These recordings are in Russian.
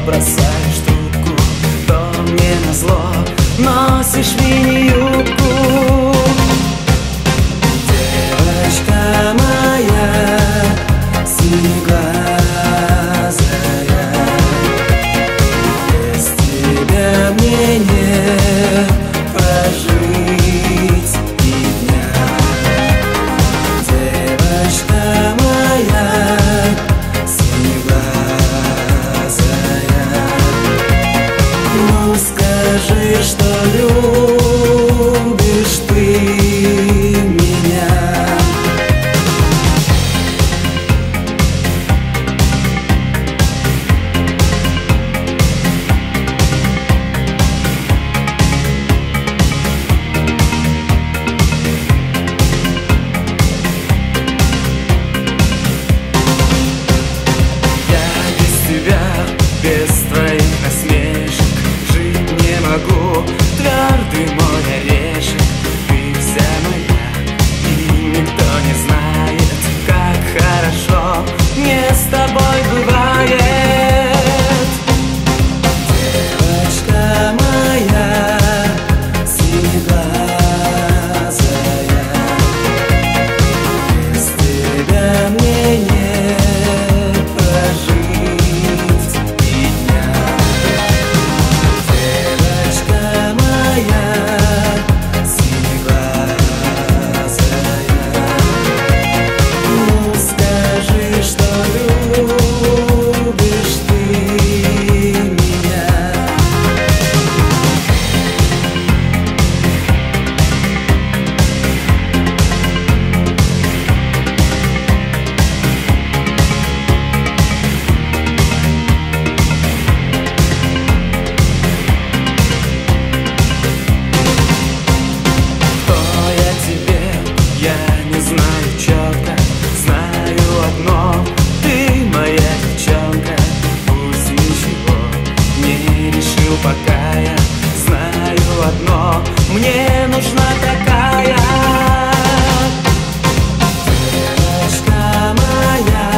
бросаешь трубку, то мне назло носишь мини-юбку. Девочка моя синеглазая, без тебя мне не прожить и дня. Девочка моя синеглазая, ну скажи, что любишь ты меня. Без твоих насмешек жить не могу, твердый мой орешек. Ты вся моя, и никто не знает, как хорошо мне с тобой бывает. Девочка моя синеглазая, без тебя мне не прожить. Пока я знаю одно, мне нужна такая. Девочка моя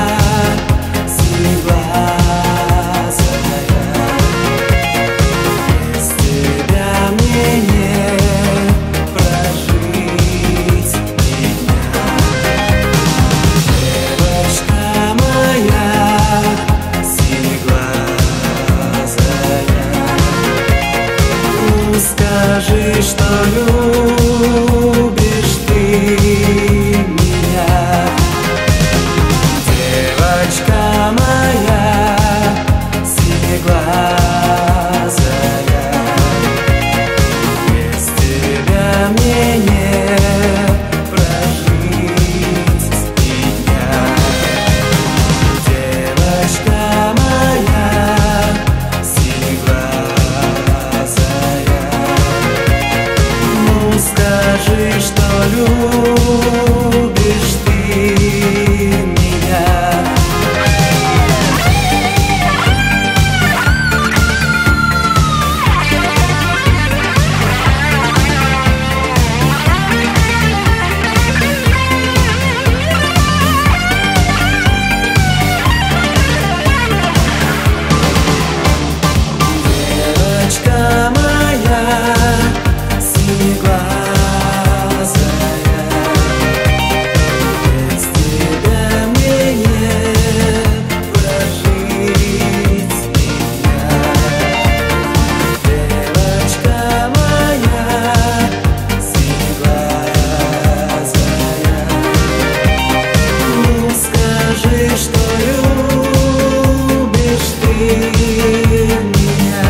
синеглазая, без тебя мне не прожить и дня. Девочка моя синеглазая, скажи, что любишь ты меня. Девочка моя синеглазая, без тебя мне не прожить и дня. Девочка моя синеглазая, скажи, что любишь ты меня. Девочка моя синеглазая, без тебя мне не прожить меня. Девочка моя синеглазая, ну скажи, что любишь ты меня.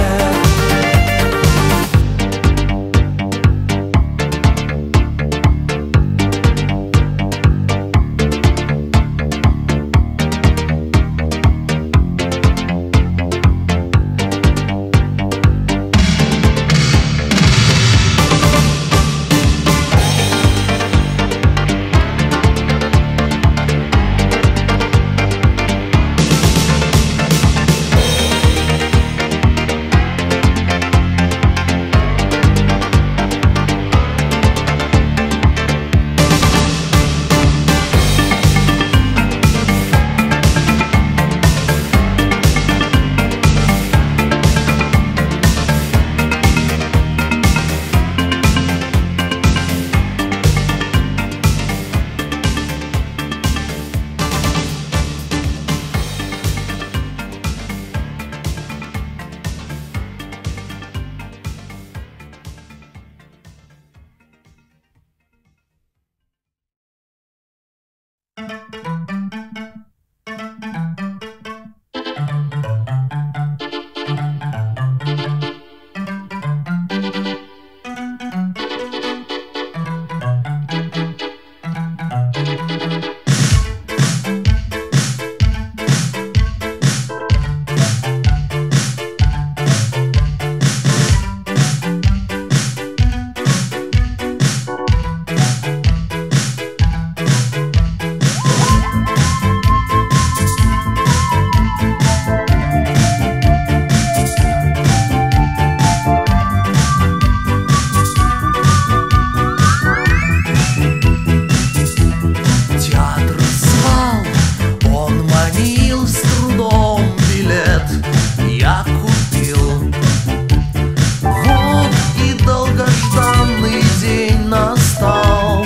я купил. Вот и долгожданный день настал.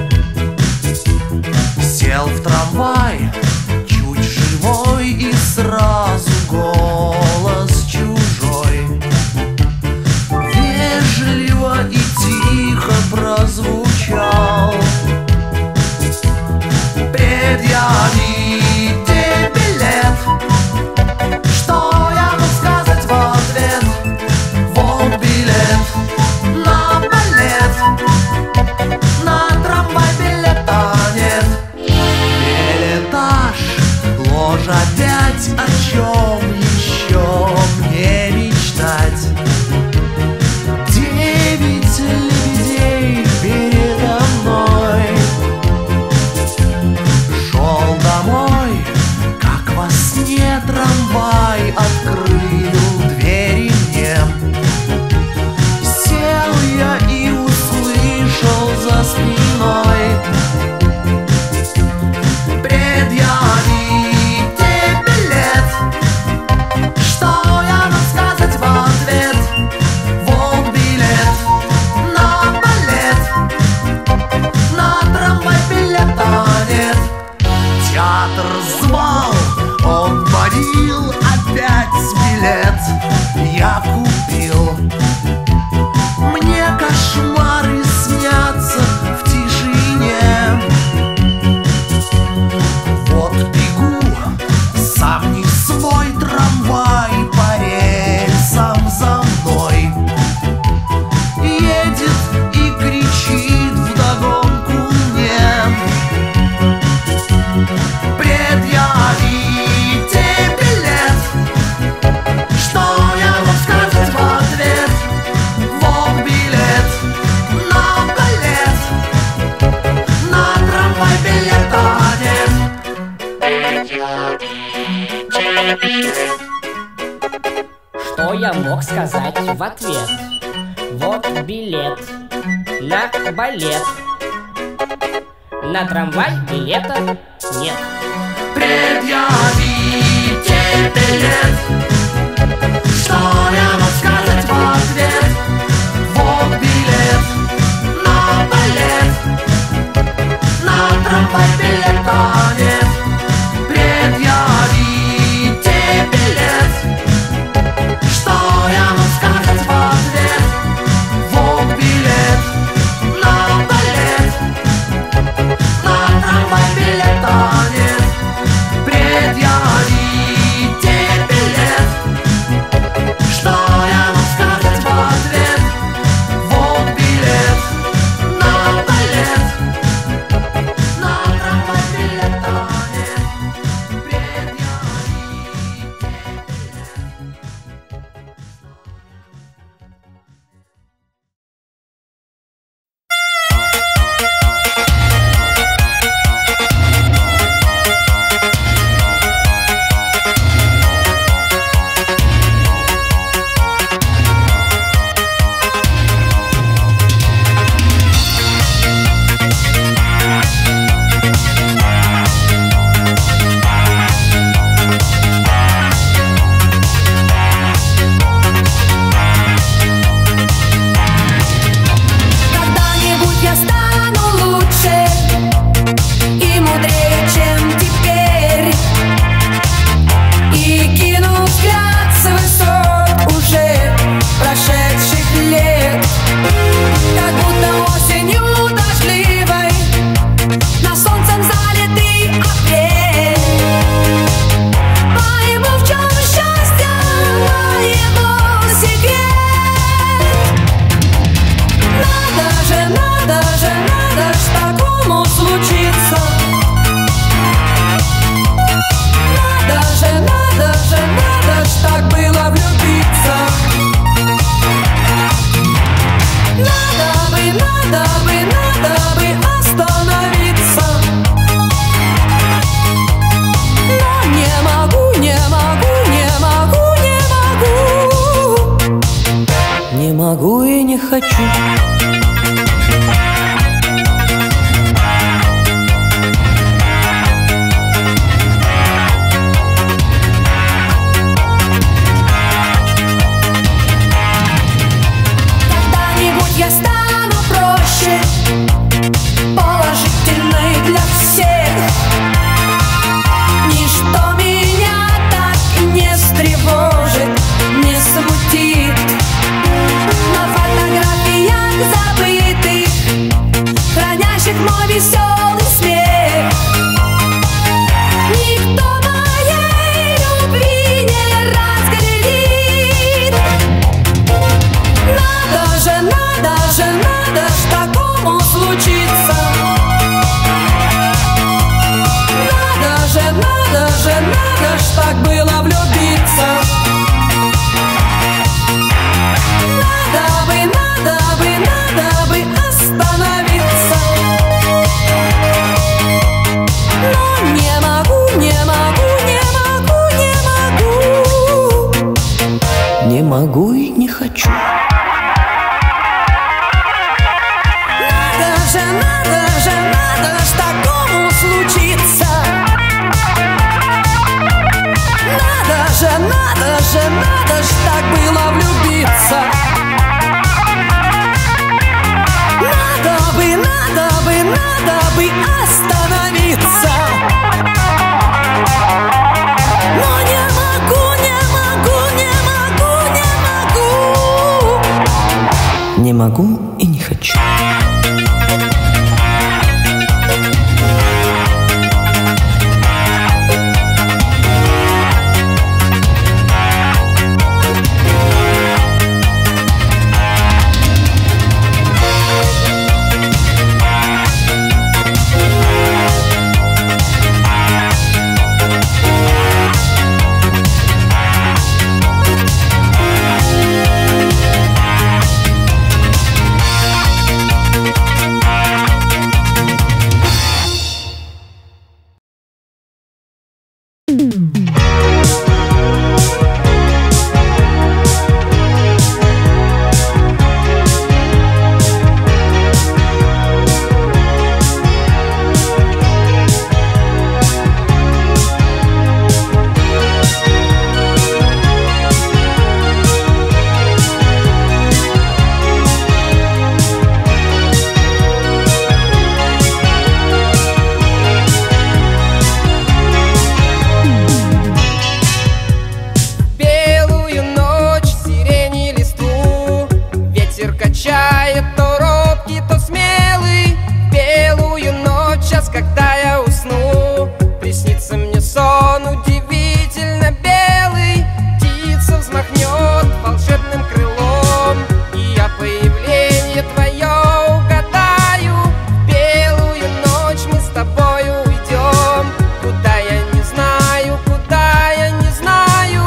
Сел в трамвай, чуть живой, и сразу голос чужой вежливо и тихо прозвучал: предъявите билет. Что я мог сказать в ответ? Вот билет на балет, на трамвай билета нет. Билетаж, ложь опять, о чем еще мне мечтать? 9 лебедей передо мной. Шел домой, как во сне трамвай открыл двери мне. Сел я и услышал за спиной: предъявите билет. Что я мог сказать в ответ? Вот билет на балет, на трамвай билета нет. Театр звал, он манил, опять билет я купил. Мне кошмары снятся в тишине. Вот бегу, сам не свой, трамвай по рельсам за мной едет и кричит вдогонку мне: предъявите билет. Что я мог сказать в ответ? Вот билет на балет, на трамвай билета нет. Что я мог сказать в ответ? Вот билет на балет, на трамвай билета нет. Предъявите билет. Что я мог сказать в ответ? Вот билет на балет, на трамвай билета нет. Предъявите билет. Что я мог сказать в ответ? Вот билет на балет, на трамвай билета нет. Предъявите билет. Что я мог сказать в ответ? Вот билет на балет, на трамвай билета нет. Предъявите билет. Когда-нибудь я стану лучше и мудрее, чем теперь, и кину взгляд с высот уже прошедших лет. Как будто осенью дождливой на солнцем залитый апрель. Пойму, в чем счастье, его секрет. Надо ж такому случиться. Надо ж так было влюбиться. Надо бы остановиться. Но не могу. Не могу и не хочу. могу и не хочу. Надо ж такому случиться. Надо ж так было влюбиться. Надо бы остановиться. Но не могу. Не могу и не хочу. Когда я усну, приснится мне сон удивительно белый. Птица взмахнет волшебным крылом, и я появление твое угадаю. В белую ночь мы с тобою уйдем, куда я не знаю, куда я не знаю.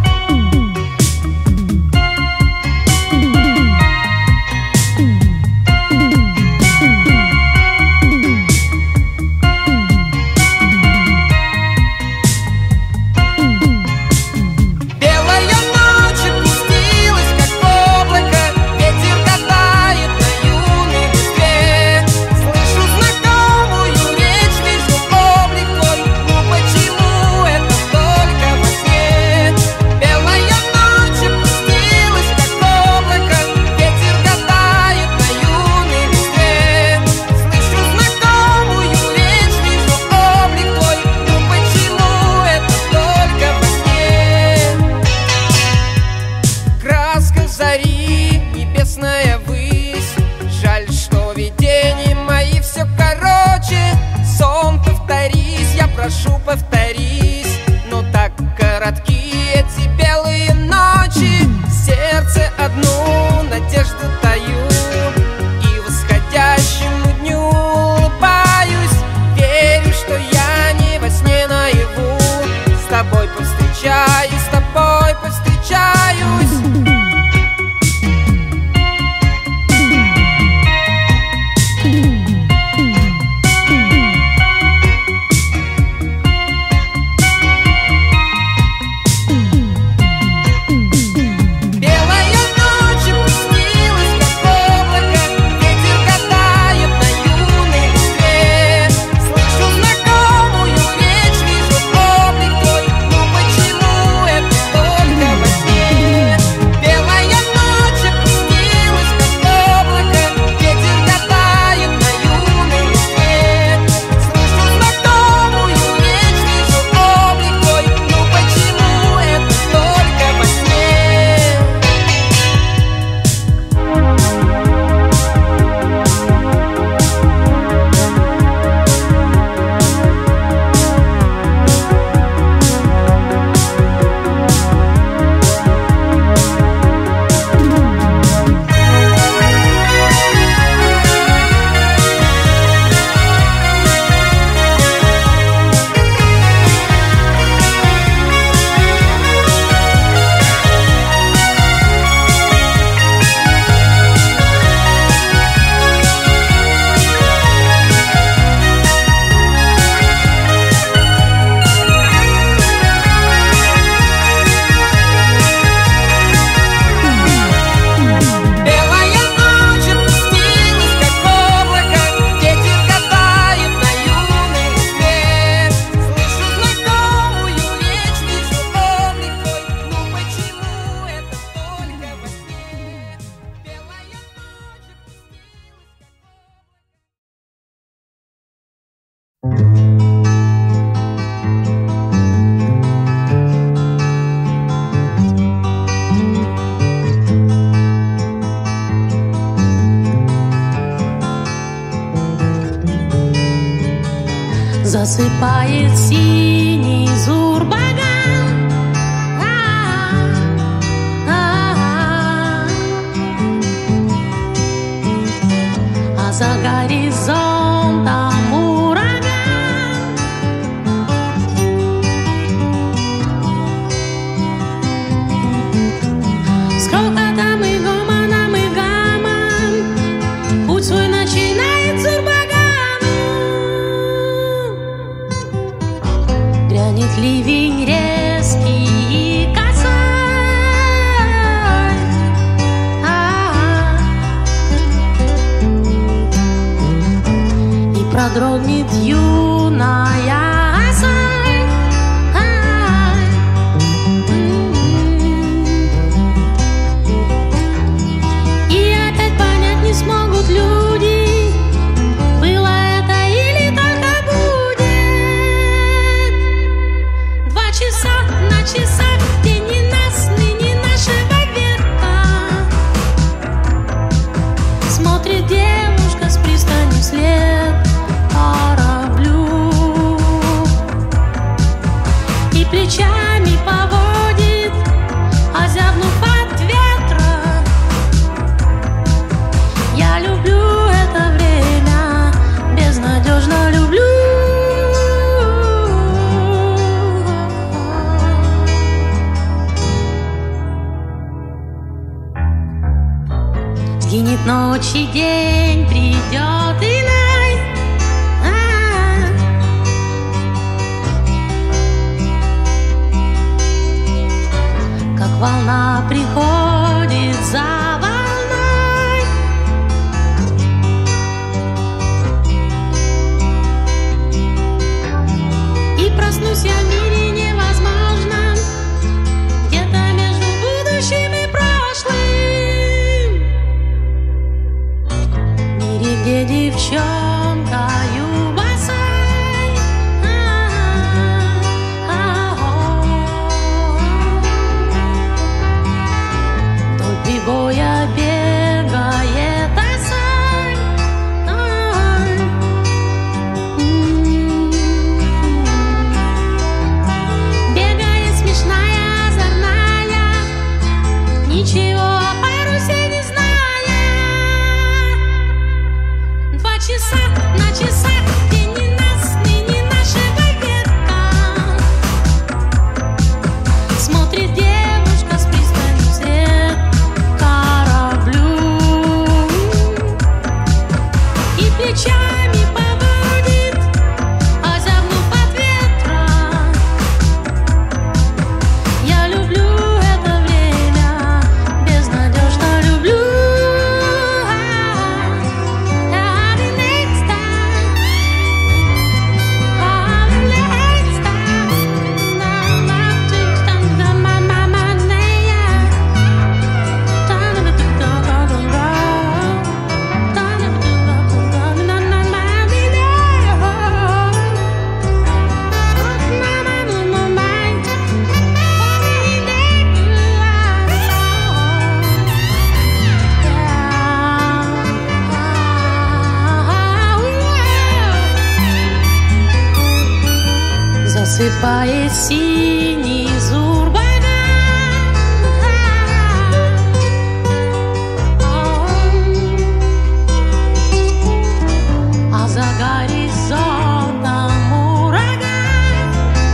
Зари, небесная высь. Жаль, что видения мои все короче. Сон, повторись, я прошу, повторись. Но так коротки эти белые ночи. В сердце одну надежду таю, и восходящему дню улыбаюсь. Верю, что я не во сне наяву. С тобой повстречаюсь, с тобой повстречаюсь. засыпает синий Зурбаган. А за горизонтом ураган. С грохотом и гомоном и гамом путь свой начинает Зурбагану. Грянет ливень резкий и косой, и продрогнет юная осой. И опять понять не смогут люди, было это или только будет. 2 часа на часах, день ненастный, не нашего века. Смотрит девушка с пристани вслед кораблю и плечами поводит, озябнув от ветра. Я люблю это время, безнадежно люблю. Сгинет ночь и день, придет иной. Как волна приходит за волной. И проснусь я в мире невозможном, где-то между будущим и прошлым. В мире, где девчонкою босой. Вдоль прибоя бегает осой. Бегает смешная, озорная, ничего о парусе не зная. 2 часа на часах, день ненастный, не нашего века. Смотрит девушка с пристани вслед кораблю и плечами поводит, озябнув от ветра. Я люблю это время, безнадежно люблю. Засыпает синий Зурбаган. А за горизонтом ураган.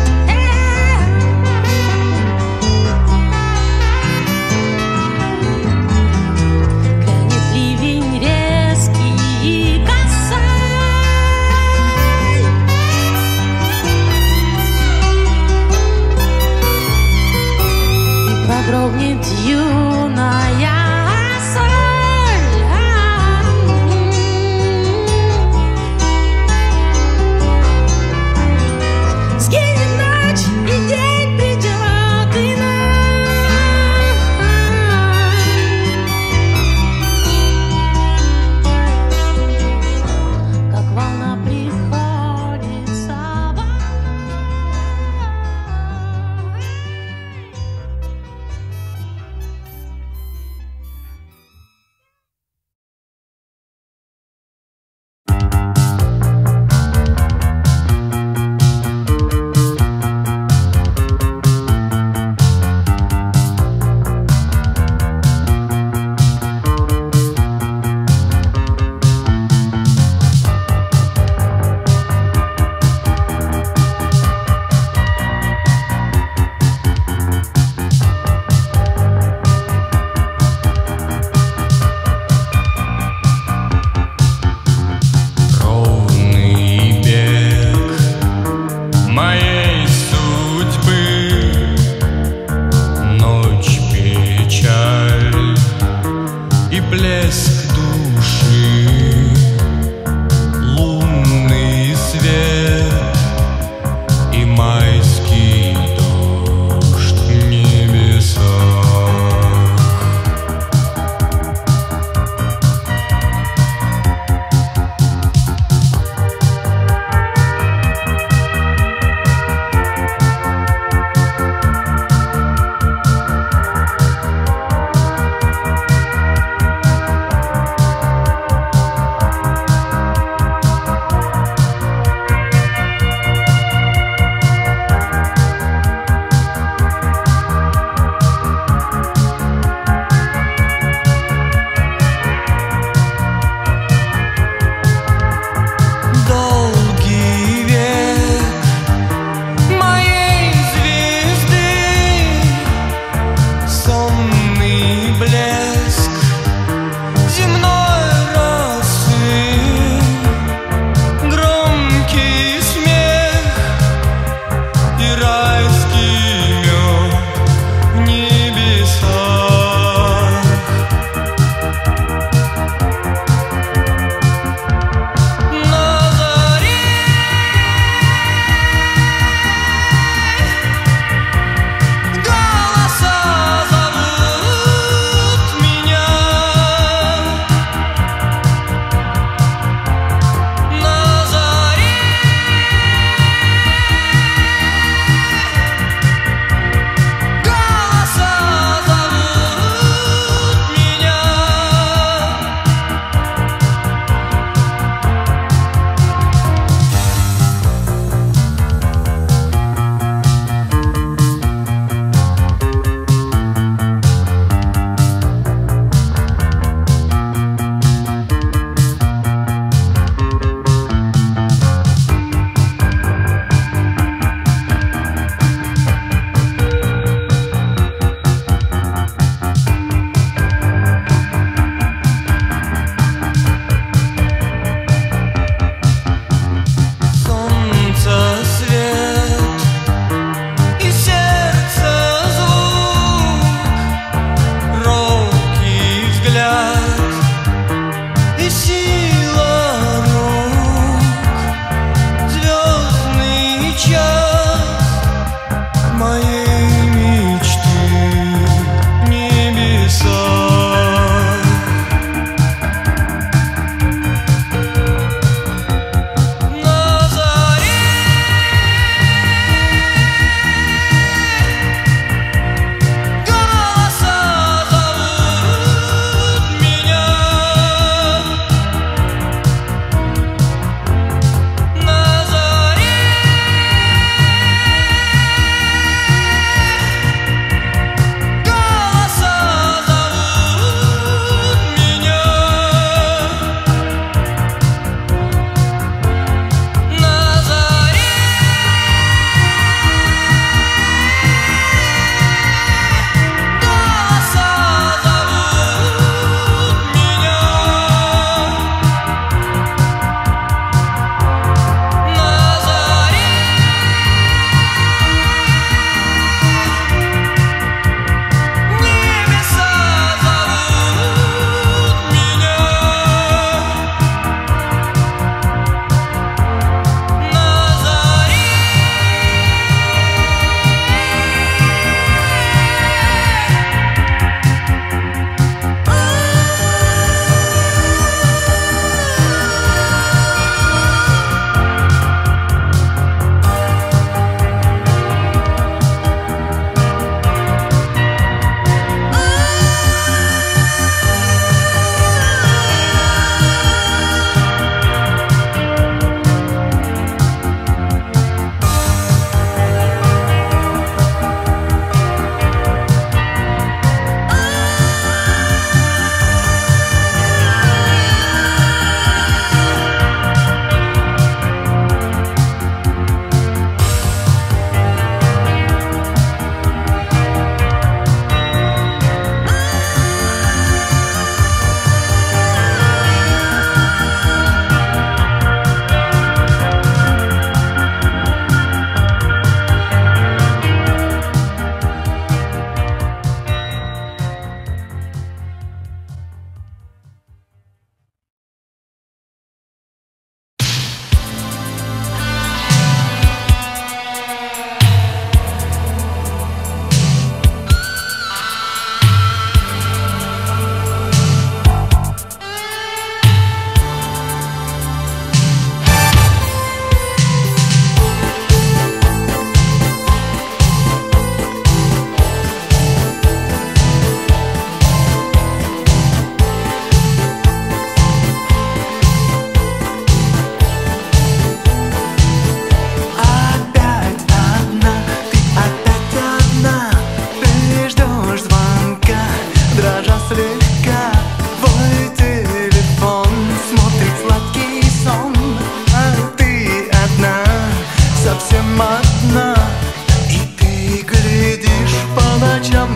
Грянет ливень резкий и косой, и продрогнет юная соль. Сгинет ночь, и день придет иной. Как волна приходит за волной.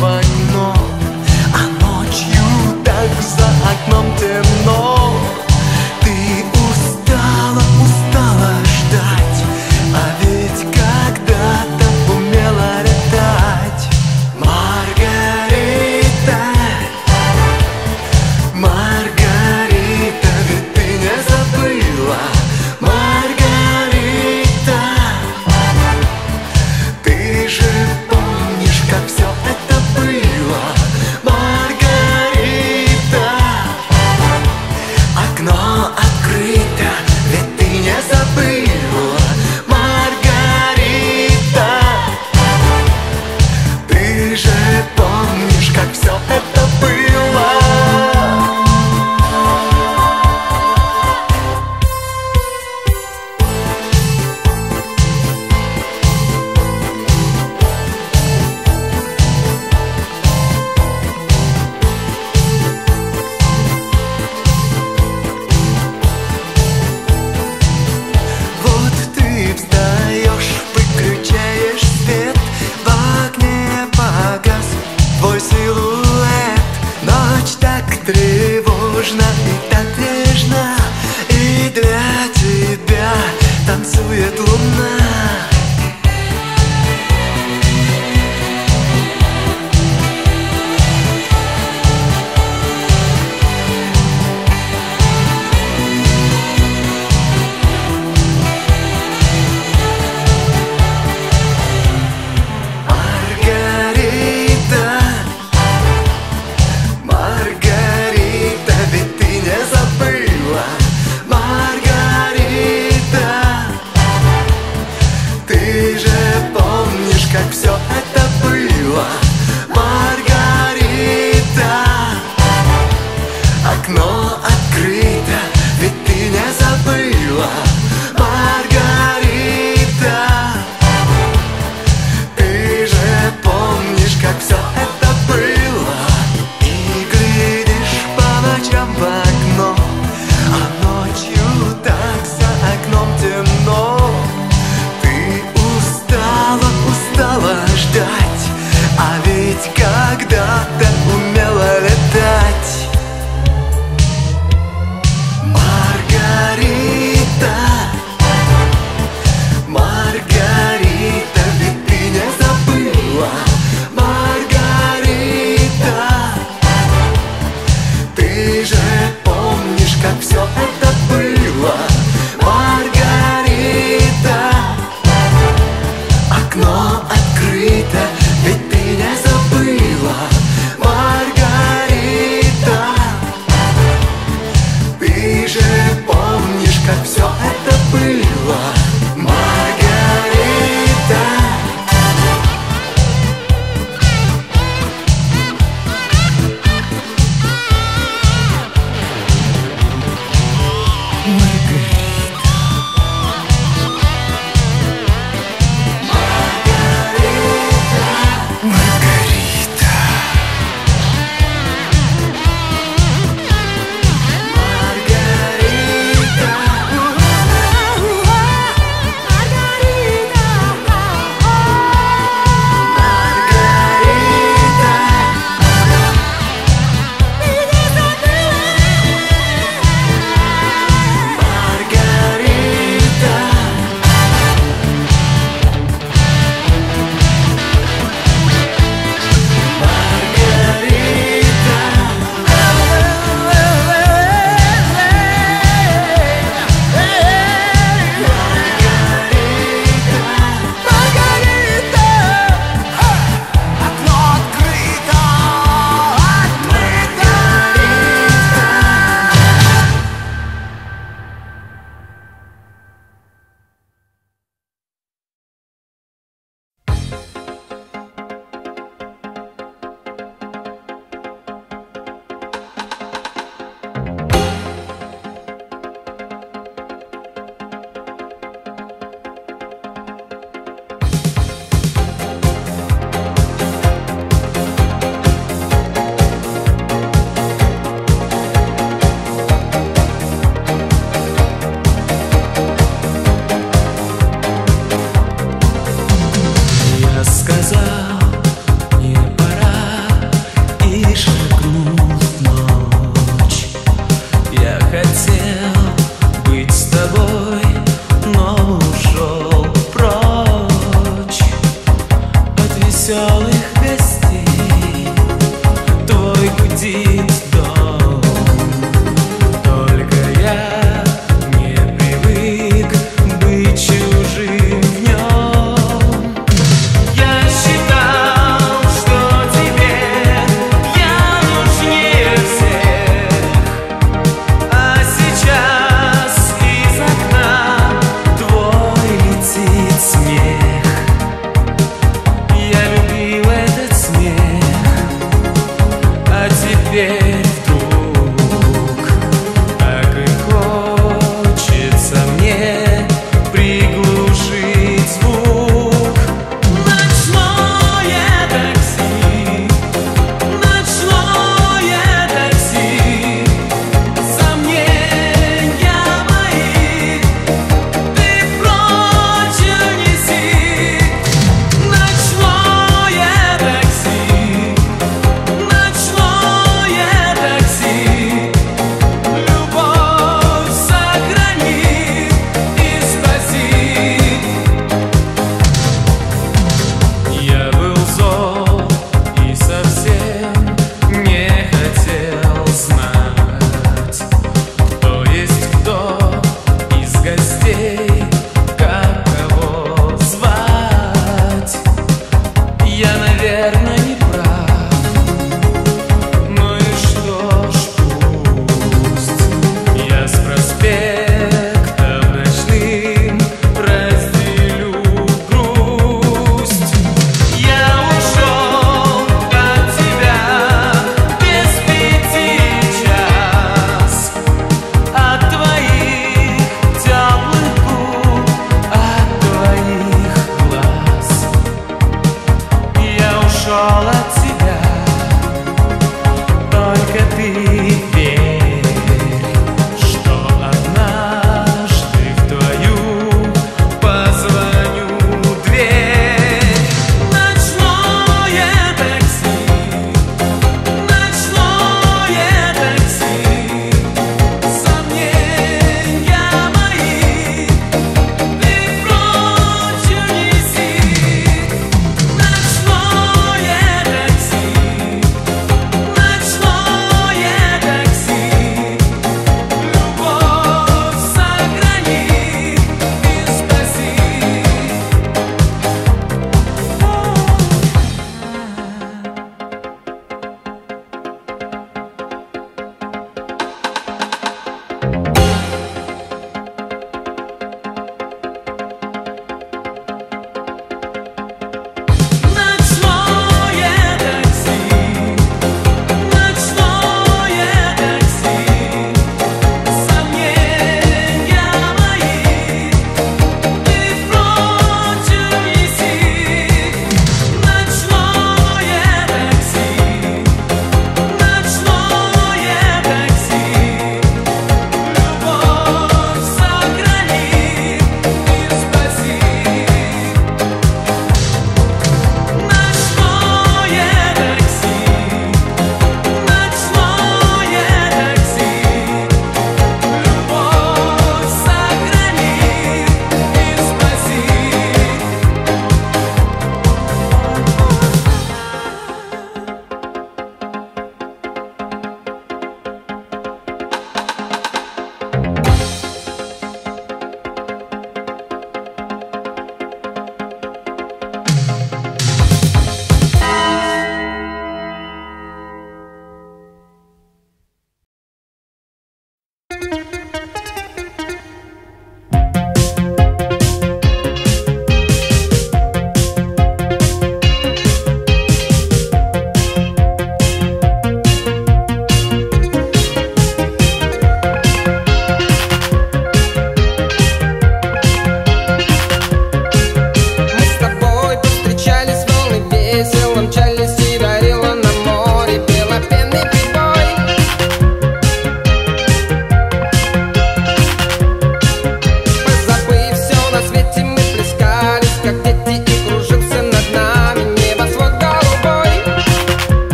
в окно, а ночью так за окном темно. Ты устала, устала ждать, а ведь когда-то умела летать. Маргарита, Маргарита, ведь ты не забыла. Маргарита, ты же помнишь, как все это было. Маргарита, окно открыто, ведь ты не забыла. Маргарита, ты же помнишь, как все это было. Вот ты встаешь, выключаешь свет, в окне погас твой силуэт. Ночь так тревожна и так нежна, и для тебя танцует луна. Маргарита, Маргарита, ведь ты не забыла.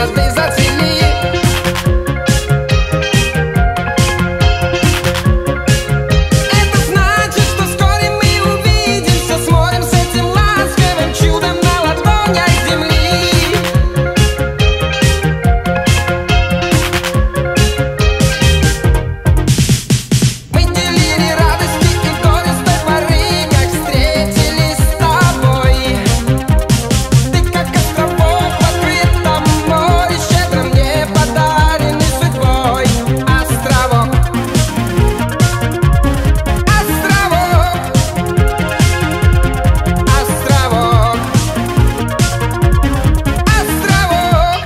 звезды зацвели. Это значит, что вскоре мы увидимся с морем, с этим ласковым чудом на ладонях земли. Мы делили радости и горе с той поры, как встретились с тобой. Ты как островок в открытом море, щедро мне подаренный судьбой. Островок, островок, островок, островок.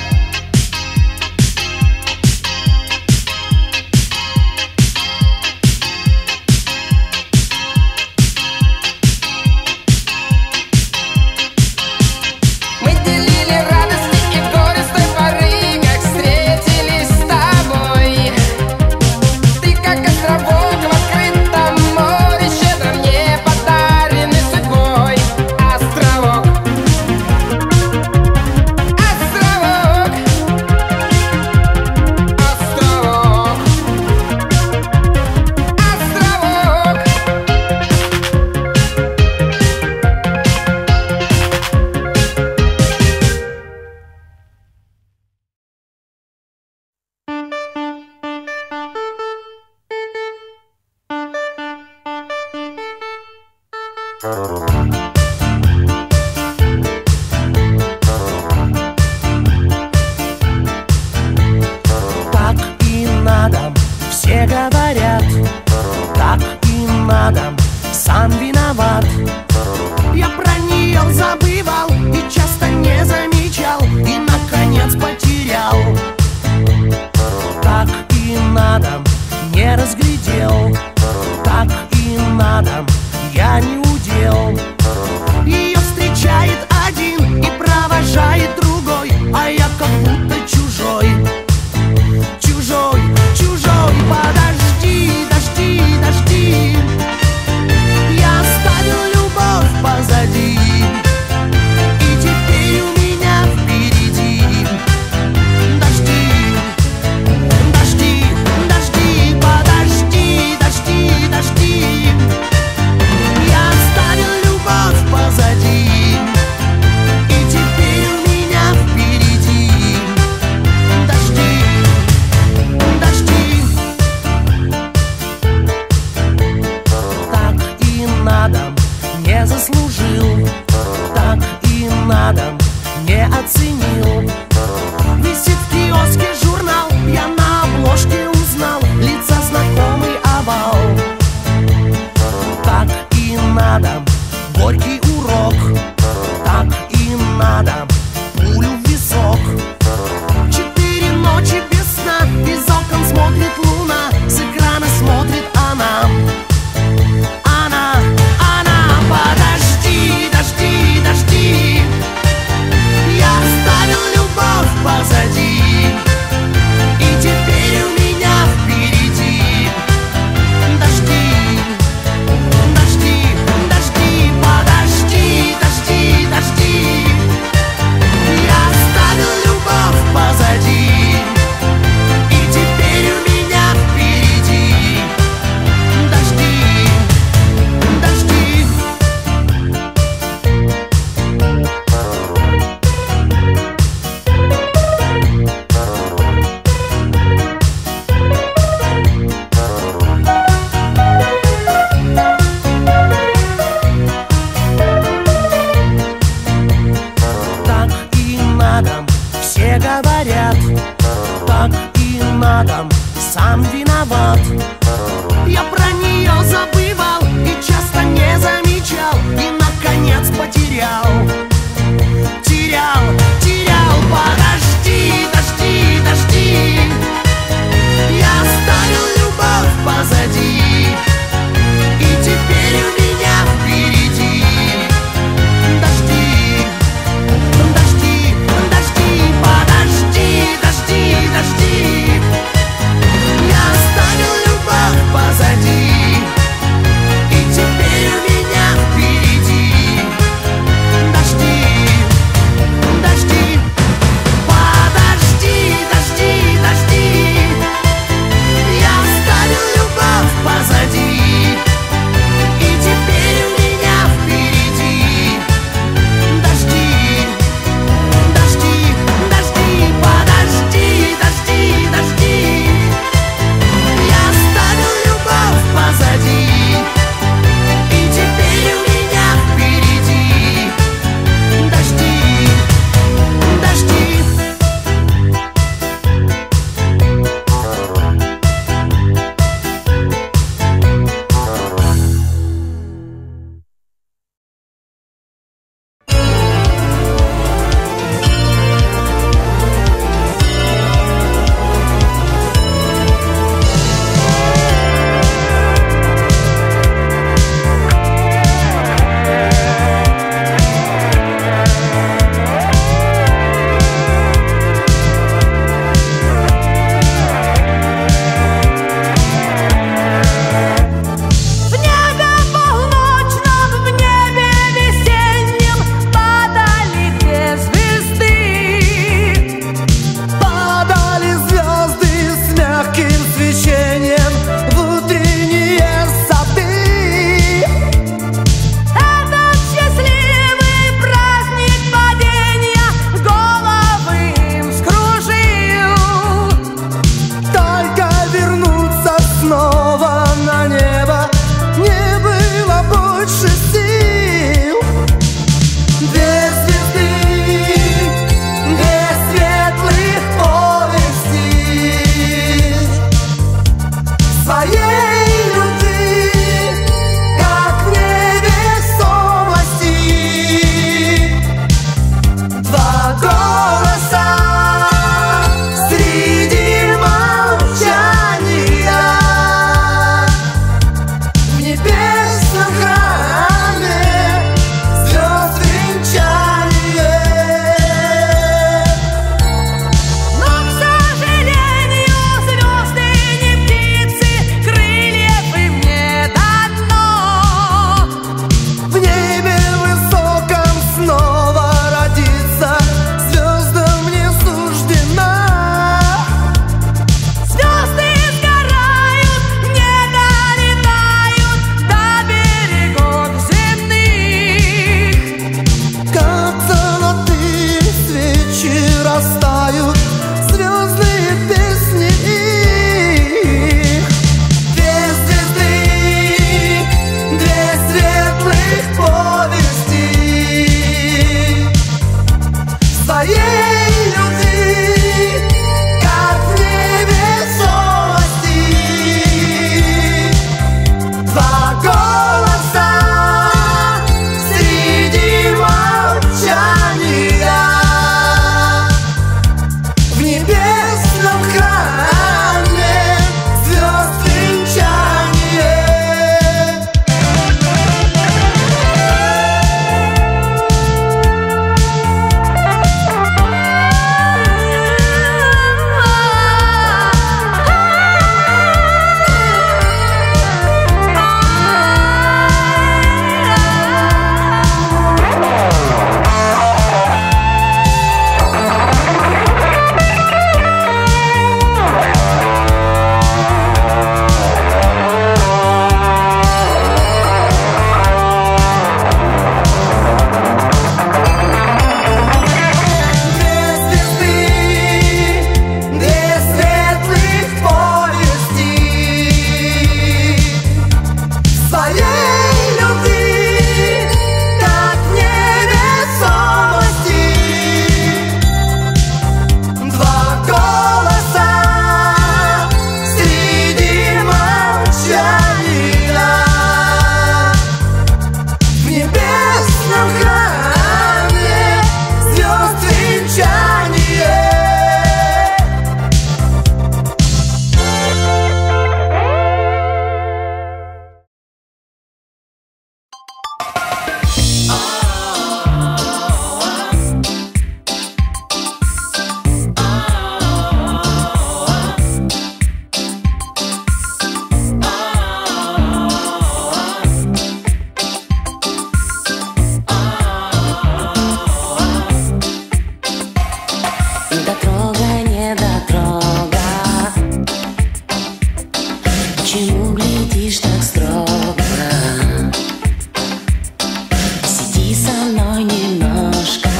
Мы делили радости и горе с той поры, как встретились с тобой. Ты как островок в открытом море, щедро мне подаренный судьбой. Островок, островок, островок, островок. Так и надо, все говорят. Так и надо, сам виноват. Я про нее забывал и часто не замечал, и наконец потерял. Так и надо, не разглядел. Так и надо, я не удел. Ее встречает один и провожает другой, а я как будто чужой. Чужой, чужой, подожди, дожди, дожди. Я оставил любовь позади, и теперь у меня впереди дожди, дожди, дожди, подожди, дожди, дожди. Я оставил любовь позади, и теперь у меня впереди дожди, дожди. Так и надо, не заслужил. Так и надо, не оценил. Висит в киоске журнал, я на обложке узнал лица знакомый овал. Так и надо, горький урок. Так и надо, пулю в висок. 4 ночи без сна, из окон смотрит луна, с экрана смотрит она. Она, подожди, дожди, дожди. Я оставил любовь позади, и теперь у меня впереди дожди, дожди, дожди, подожди. дыхание, звезд венчание. Дотрога, не дотрога, почему глядишь так строго? Сиди со мной немножко,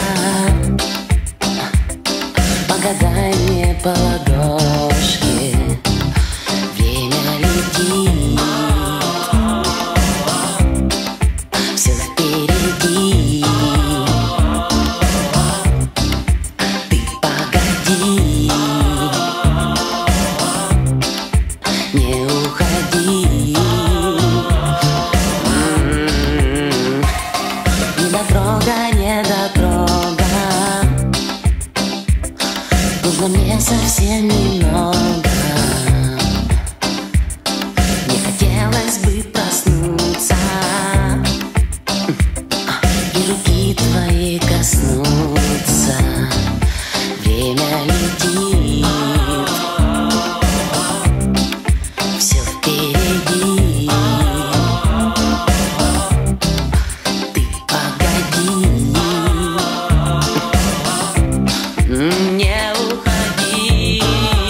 погадай мне по ладошке. Время летит, все впереди. Ты погоди, не уходи. Не дотрога, не дотрога, нужно мне совсем немного. Мне хотелось бы проснуться и руки твои коснуться. Время летит, все впереди. Ты погоди, не уходи.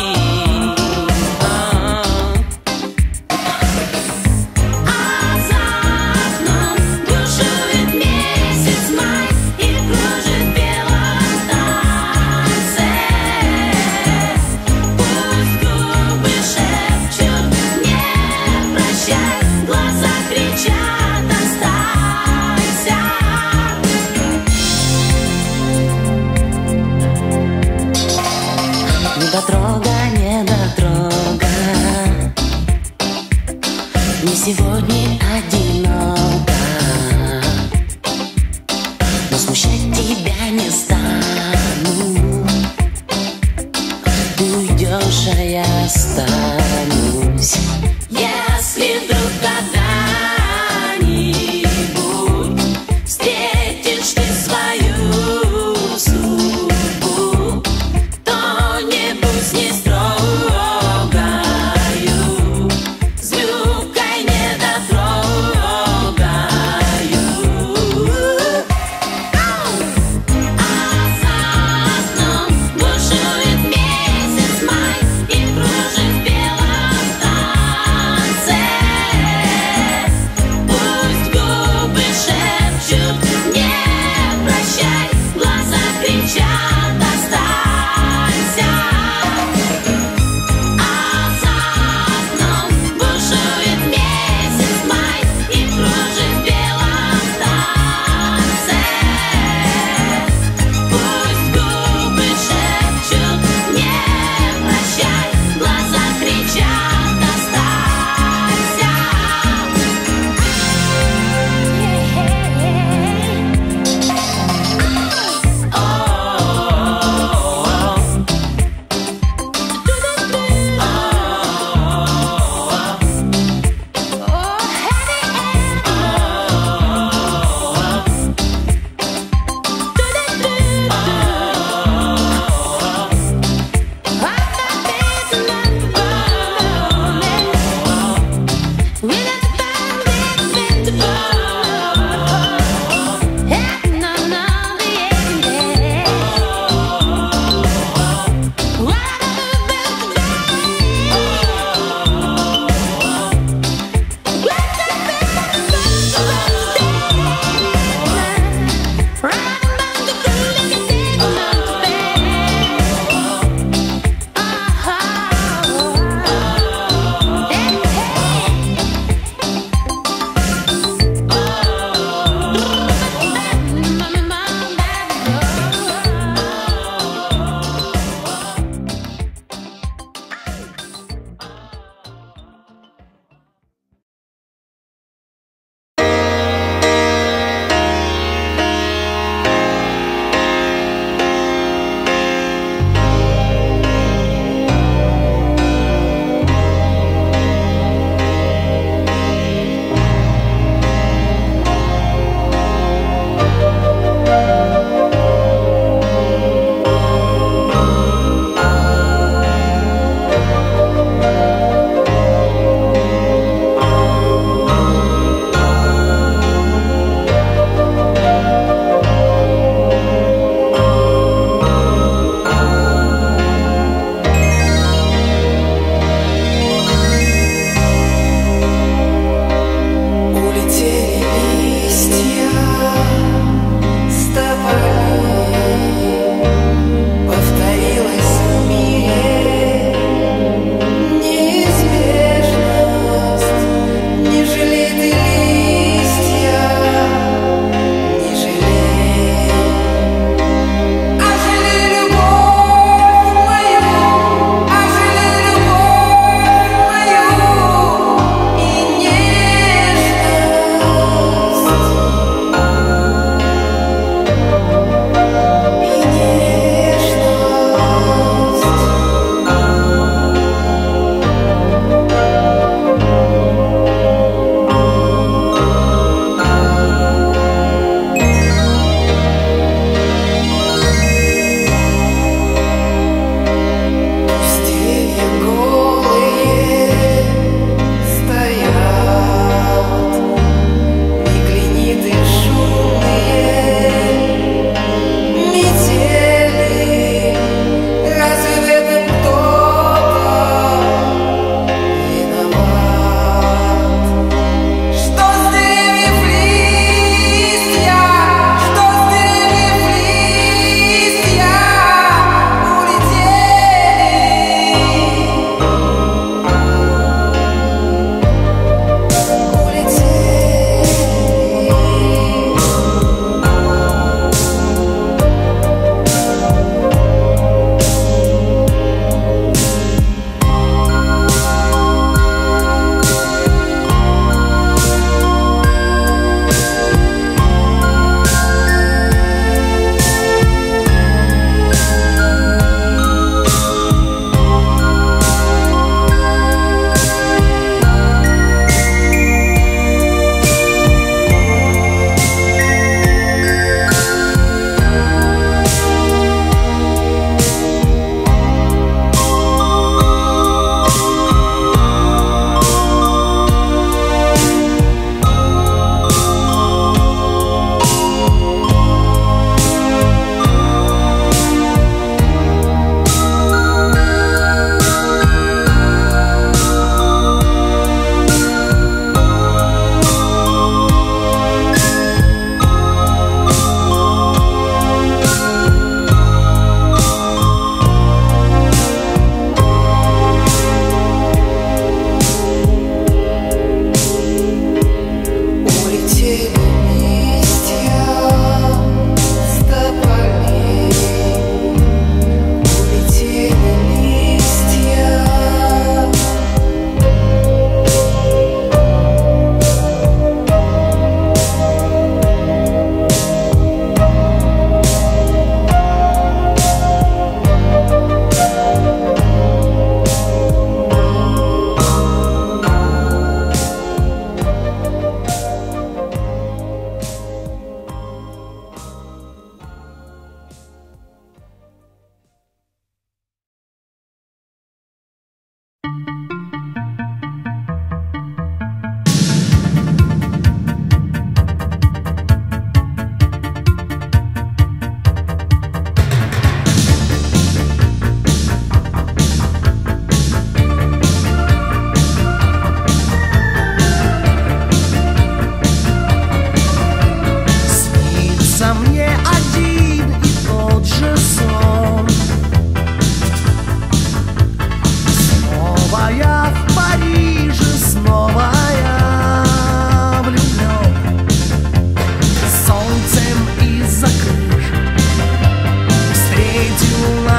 А за окном бушует месяц май и кружит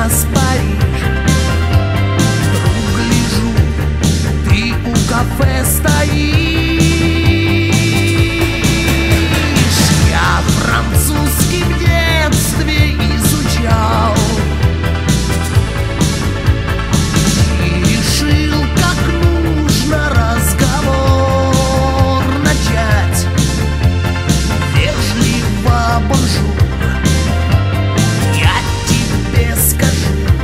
нас Париж. Вдруг гляжу, ты у кафе стоишь. Я французский в детстве изучал и решил, как нужно разговор начать. Вежливо бонжур, я тебе скажу,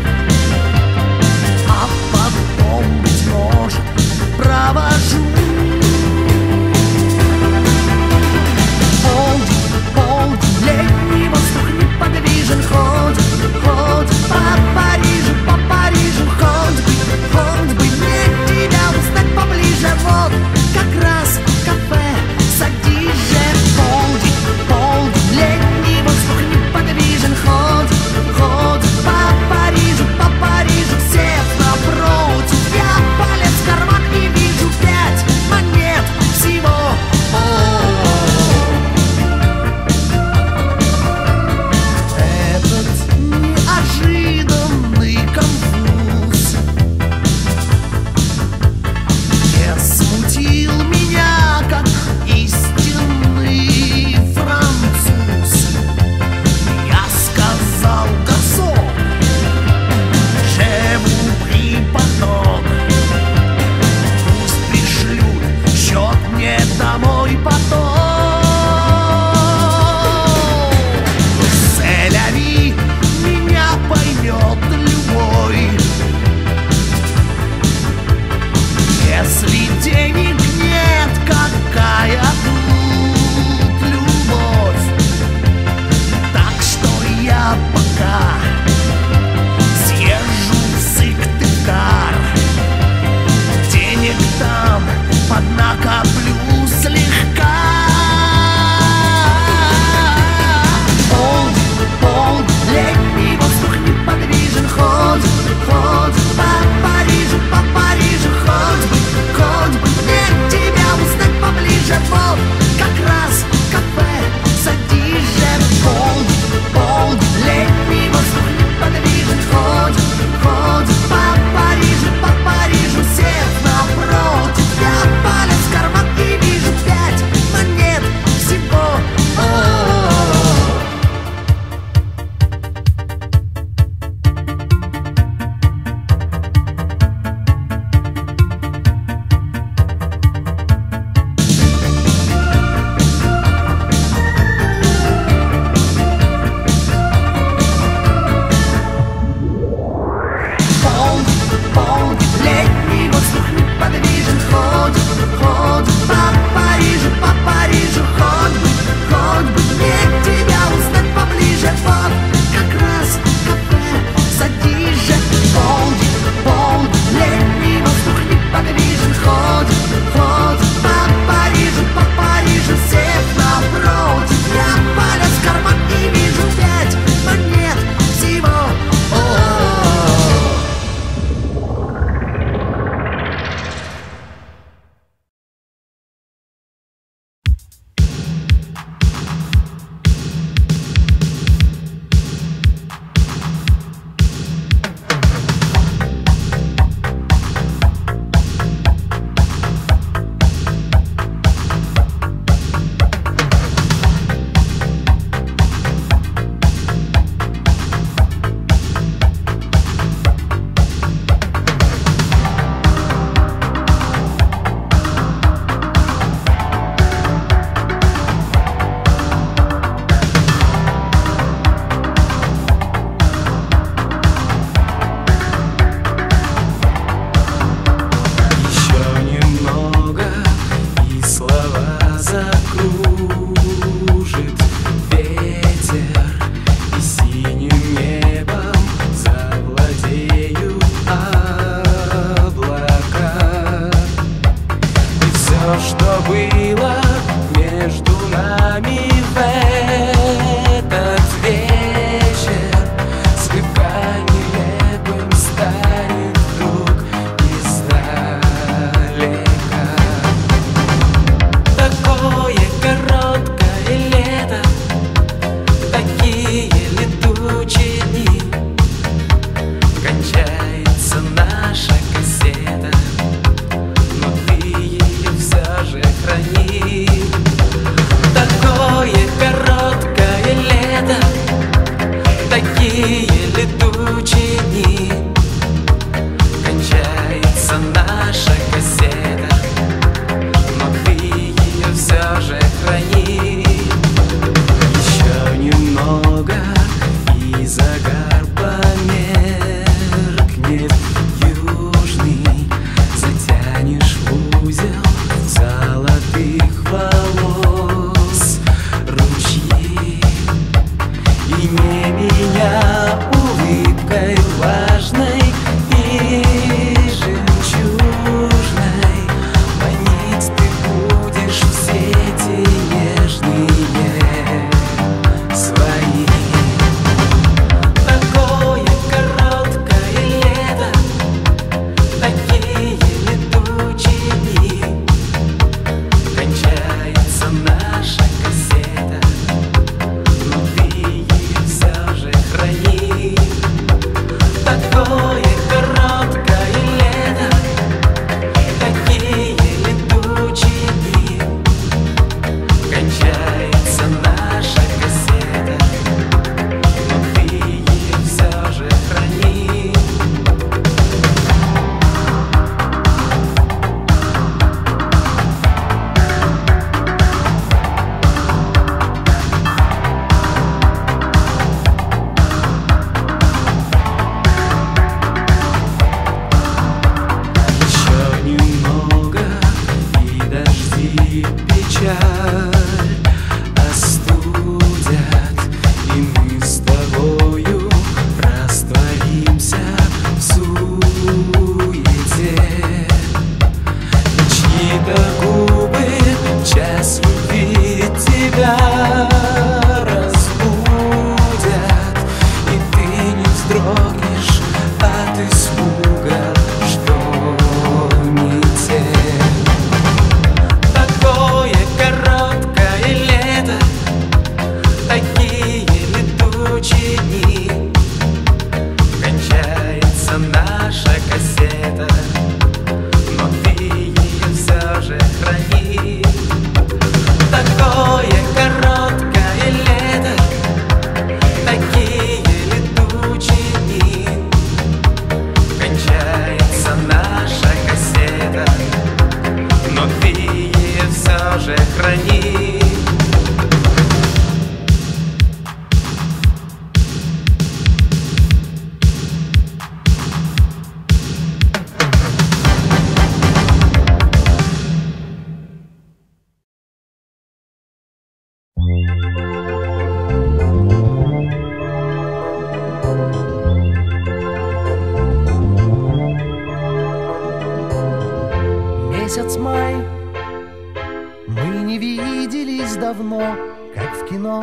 кино.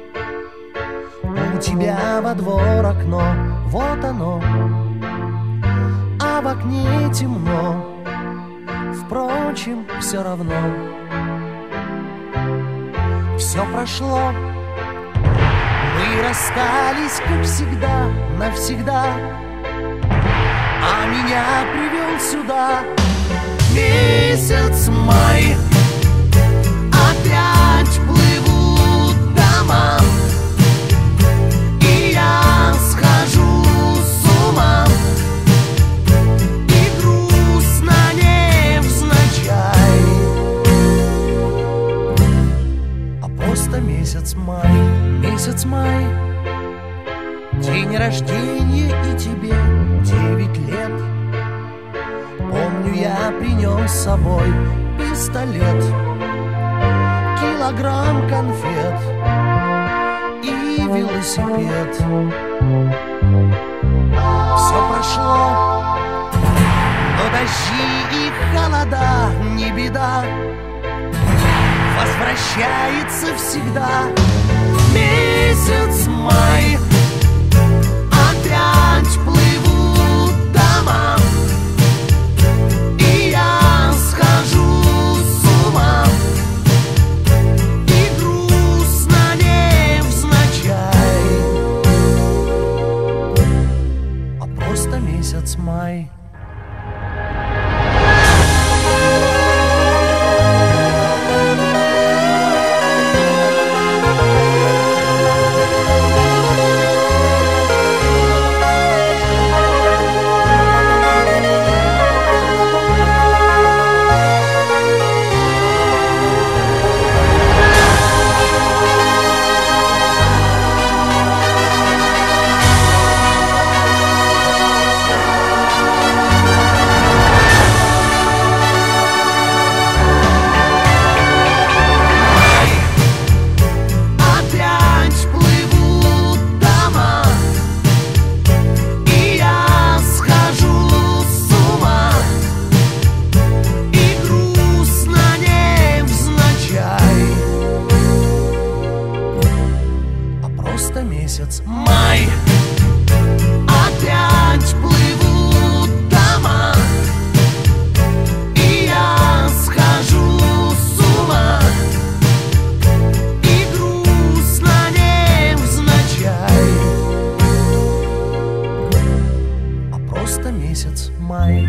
У тебя во двор окно, вот оно, а в окне темно. Впрочем, все равно. Все прошло, мы расстались, как всегда, навсегда. А меня привел сюда месяц май. Опять плывут дома, и я схожу с ума. И грустно невзначай, а просто месяц май. Месяц май, день рождения, и тебе 9 лет. Помню, я принес с собой пистолет, килограмм конфет и велосипед. Все прошло, но дожди и холода не беда, возвращается всегда месяц май. Опять плывут дома, и я схожу с ума. И грустно невзначай, а просто месяц май. Месяц май. Опять плывут дома, и я схожу с ума. И грустно невзначай, а просто месяц май.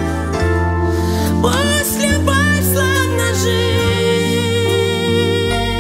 Пусть любовь славно жить.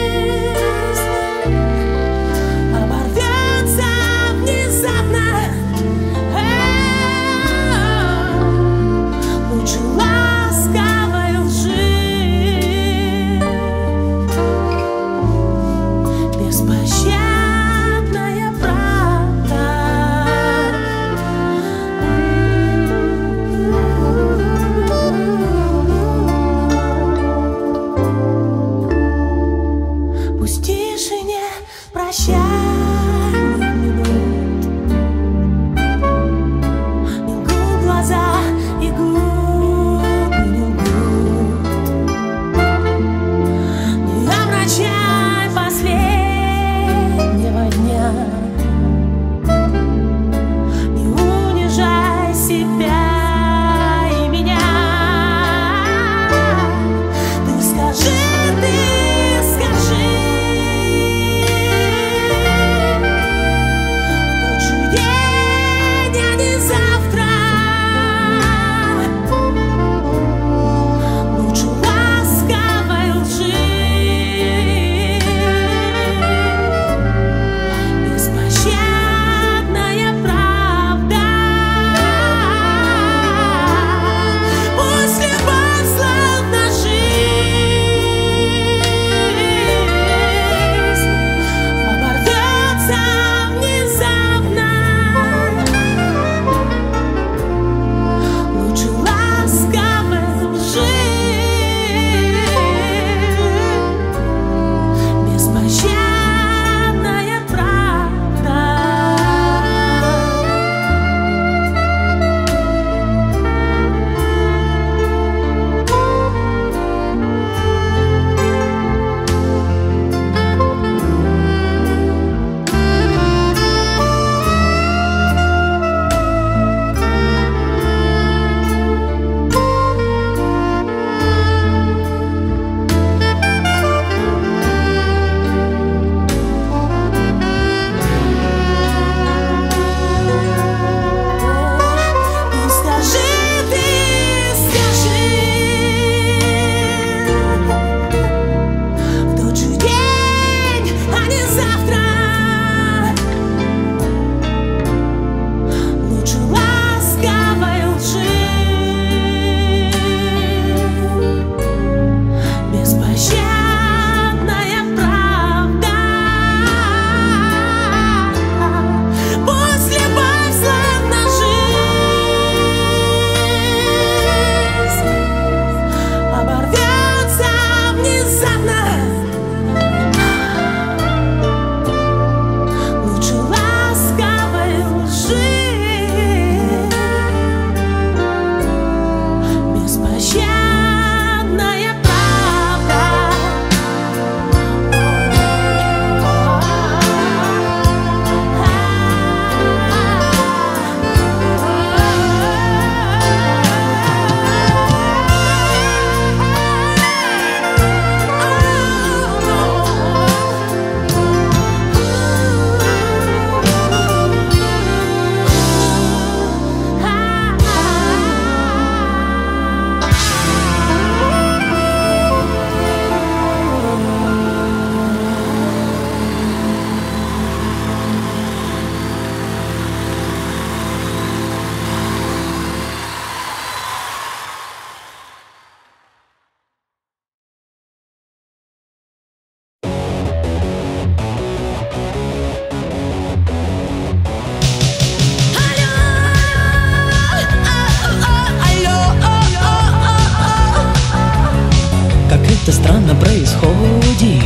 как-то странно происходит,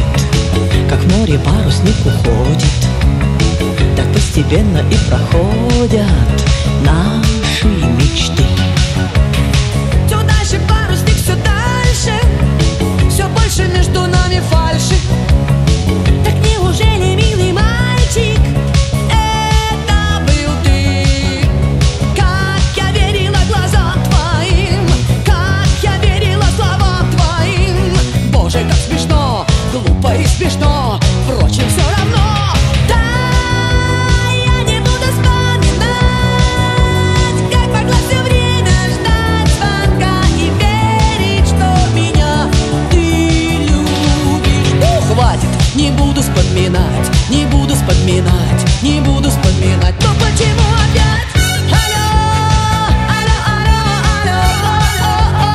как в море парусник уходит, так постепенно и проходят наши мечты. Все дальше парусник, все дальше, все больше между нами фальши. Так неужели, милый мальчик, это был ты? Как я верила глазам твоим, как я верила словам твоим. Боже, как смешно, глупо и смешно, впрочем, все равно. Да, я не буду вспоминать, как могла все время ждать звонка и верить, что меня ты любишь. Ну, хватит, не буду вспоминать, не буду вспоминать, не буду вспоминать. Но почему опять? Алло, алло, алло, алло,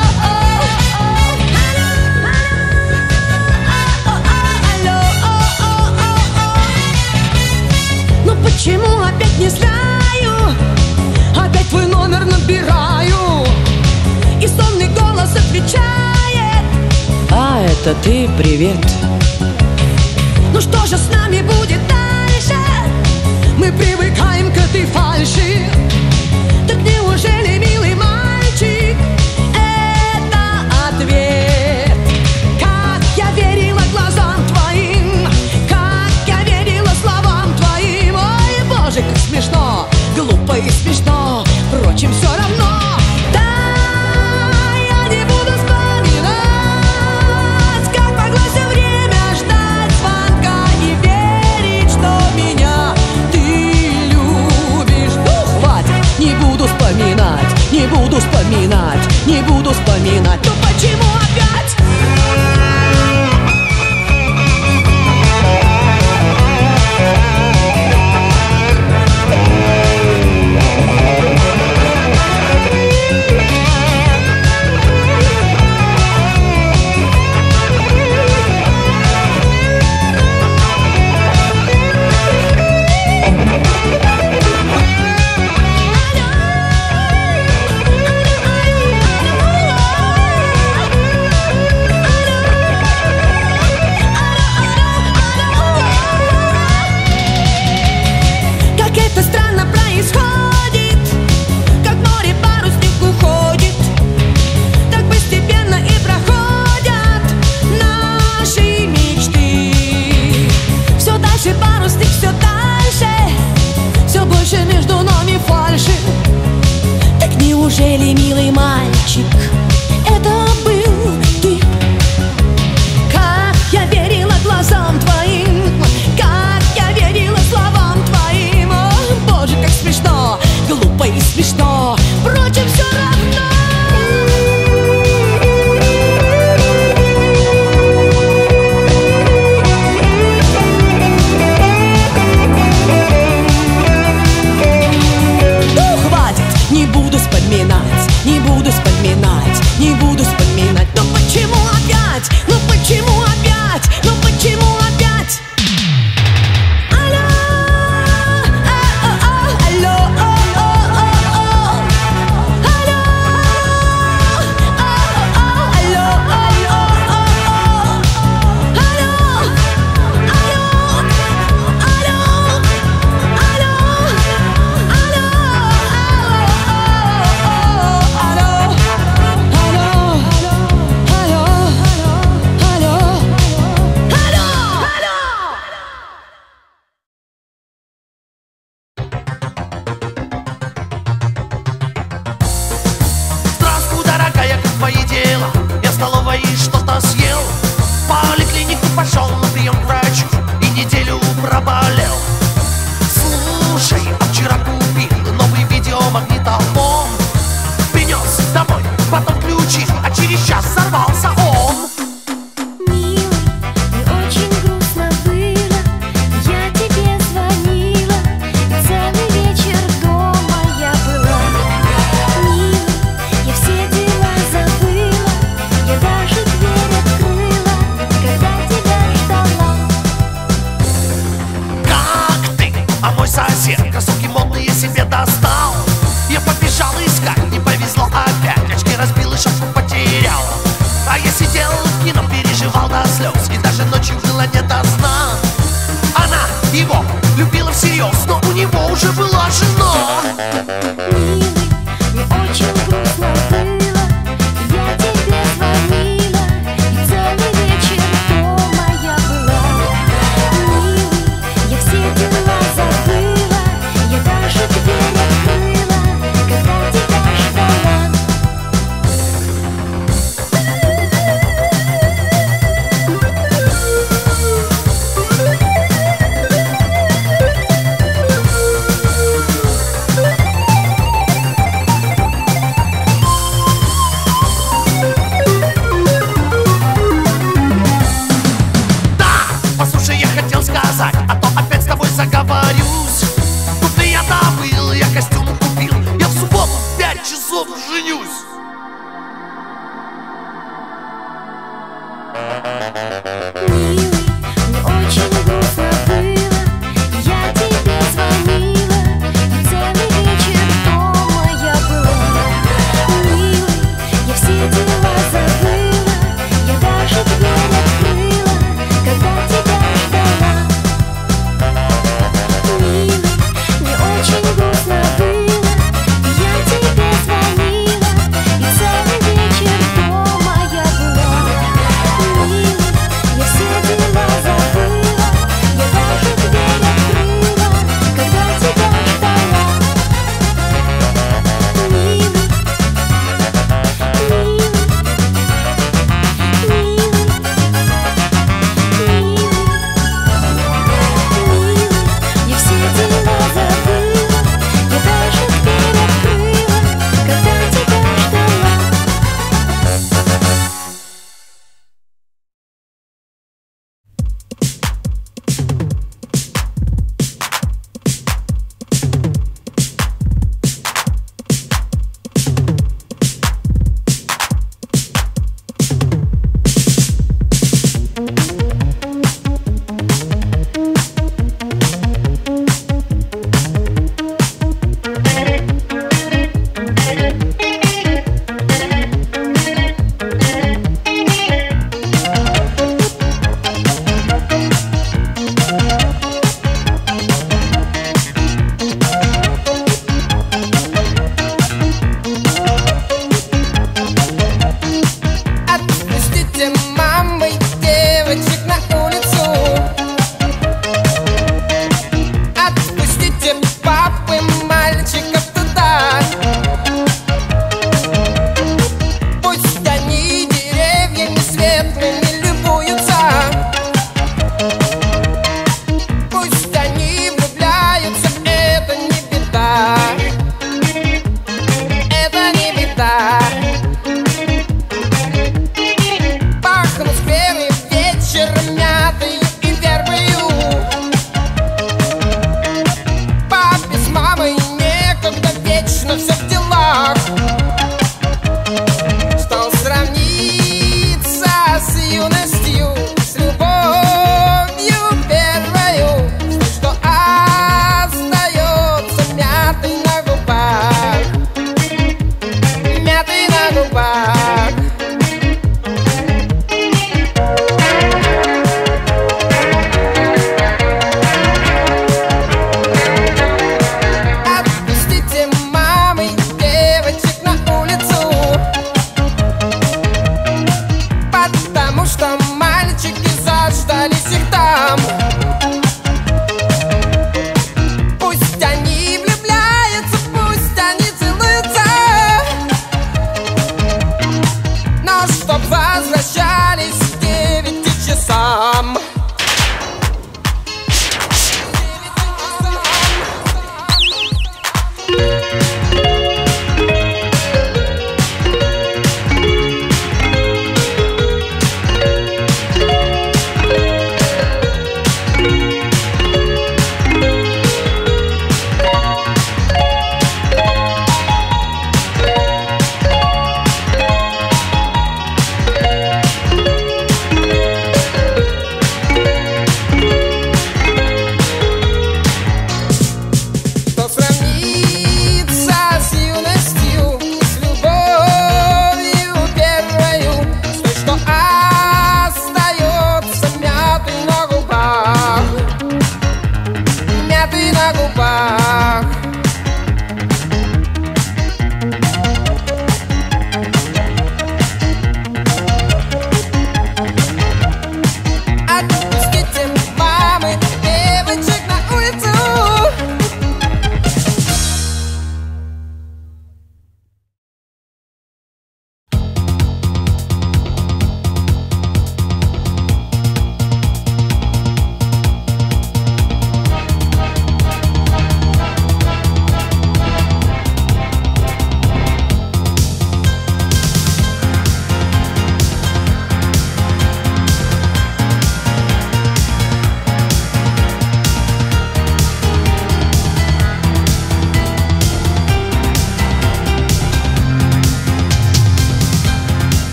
ну почему опять не знаю? Опять твой номер набираю, и сонный голос отвечает: А это ты, привет. ну что же с нами будет дальше? мы привыкаем к этой фальши. Так неужели, милый мальчик, это ответ? Как я верила глазам твоим, как я верила словам твоим. Ой, боже, как смешно, глупо и смешно, впрочем, все равно. Не буду вспоминать, не буду вспоминать. Ну почему опять? Неужели, милый мальчик, это был ты? Как я верила глазам твоим, как я верила словам твоим. О, боже, как смешно, глупо и смешно, впрочем, все равно. Не буду вспоминать, не буду вспоминать. Но почему опять? Ну почему опять? Ну почему опять? Алло, алло, алло,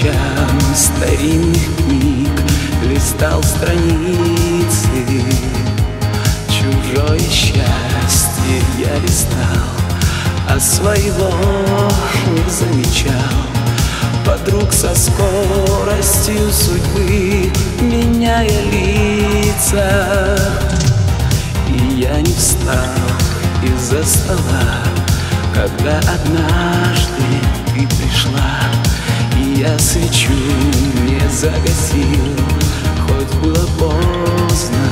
ночам старинных книг листал страницы. Чужое счастье я листал, а своего не замечал. Подруг со скоростью судьбы, меняя лица. И я не встал из-за стола, когда однажды ты пришла. И я свечу не загасил, хоть было поздно.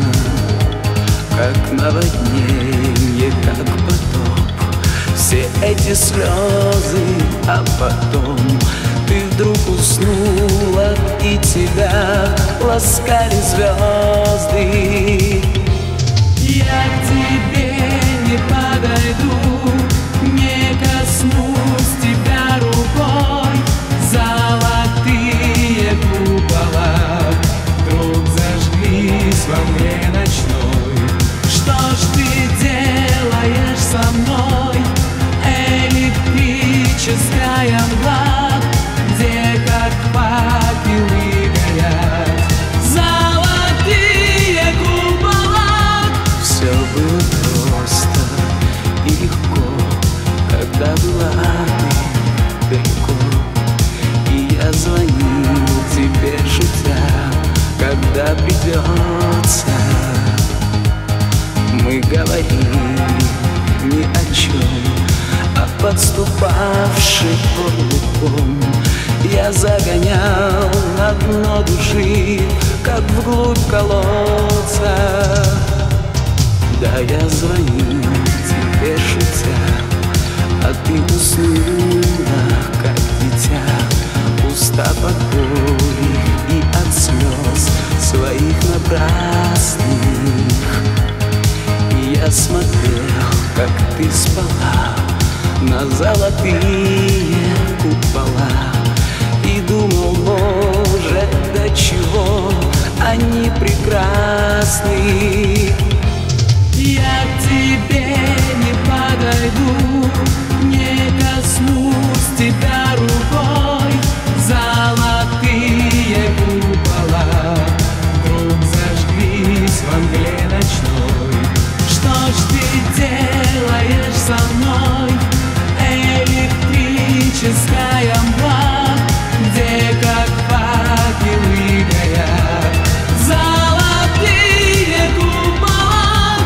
Как наводнение, как потоп, все эти слезы, а потом ты вдруг уснула, и тебя ласкали звезды. Я к тебе не подойду, не коснусь тебя рукой. Золотые купола вдруг зажглись во мгле ночной. Что ж ты делаешь со мной? Электрическая мгла, где как факелы горят золотые купола. Все было просто и легко, когда была ты далеко. И я звонил тебе шутя, когда придется. Мы говорили ни о чем, а подступавший горлуком я загонял на дно души, как вглубь колодца. Да, я звонил тебе шутя, а ты уснула, как дитя, устав от боли и от слез своих напрасных. И я смотрел, как ты спала на золотые купола, и думал, боже, до чего они прекрасны. Я к тебе не подойду, не коснусь тебя рукой. Золотые купола вдруг зажглись во мгле ночной. Что ж ты делаешь со мной? Электрическая мгла, где как факелы горят золотые купола.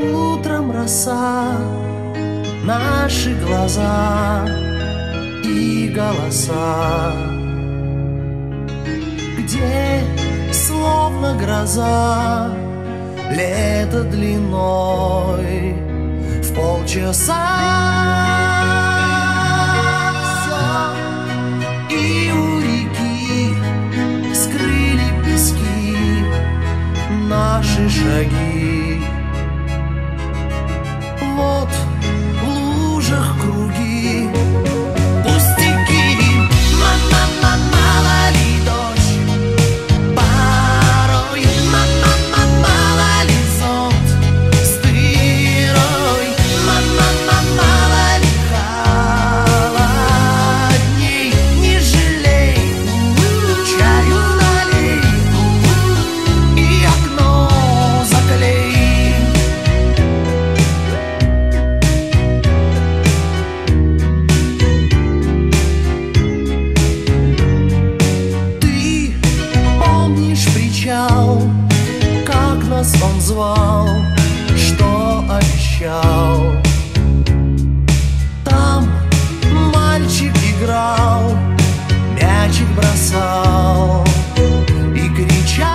утром роса, наши глаза и голоса, где словно гроза лето длиной в полчаса. И у реки скрыли пески наши шаги. Вот в лужах круги, пустяки. Мама, мало ли дождь, порой мало ли зонт с дырой, мало ли холодней. Не жалей, чаю налей и окно заклей. Ты помнишь причал, как нас он звал, что обещал? Там мальчик играл, мячик бросал и кричал.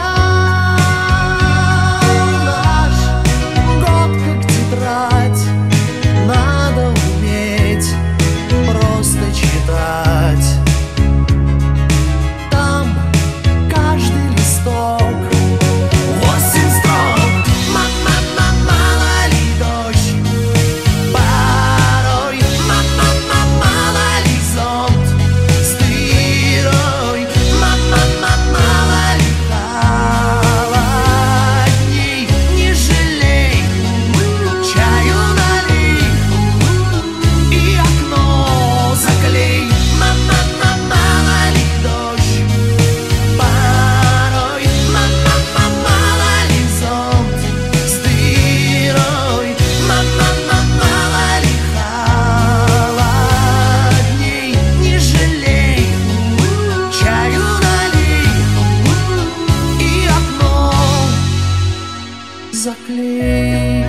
Наш год как тетрадь, надо уметь просто читать. Там каждый листок 8 строк. Мало ли дождь, порой мало ли зонт с дырой, мало ли холодней. Не жалей, чаю налей и окно заклей. Мало ли дождь, порой мало ли зонт с дырой, мало ли холодней. Не жалей, чаю налей и окно заклей.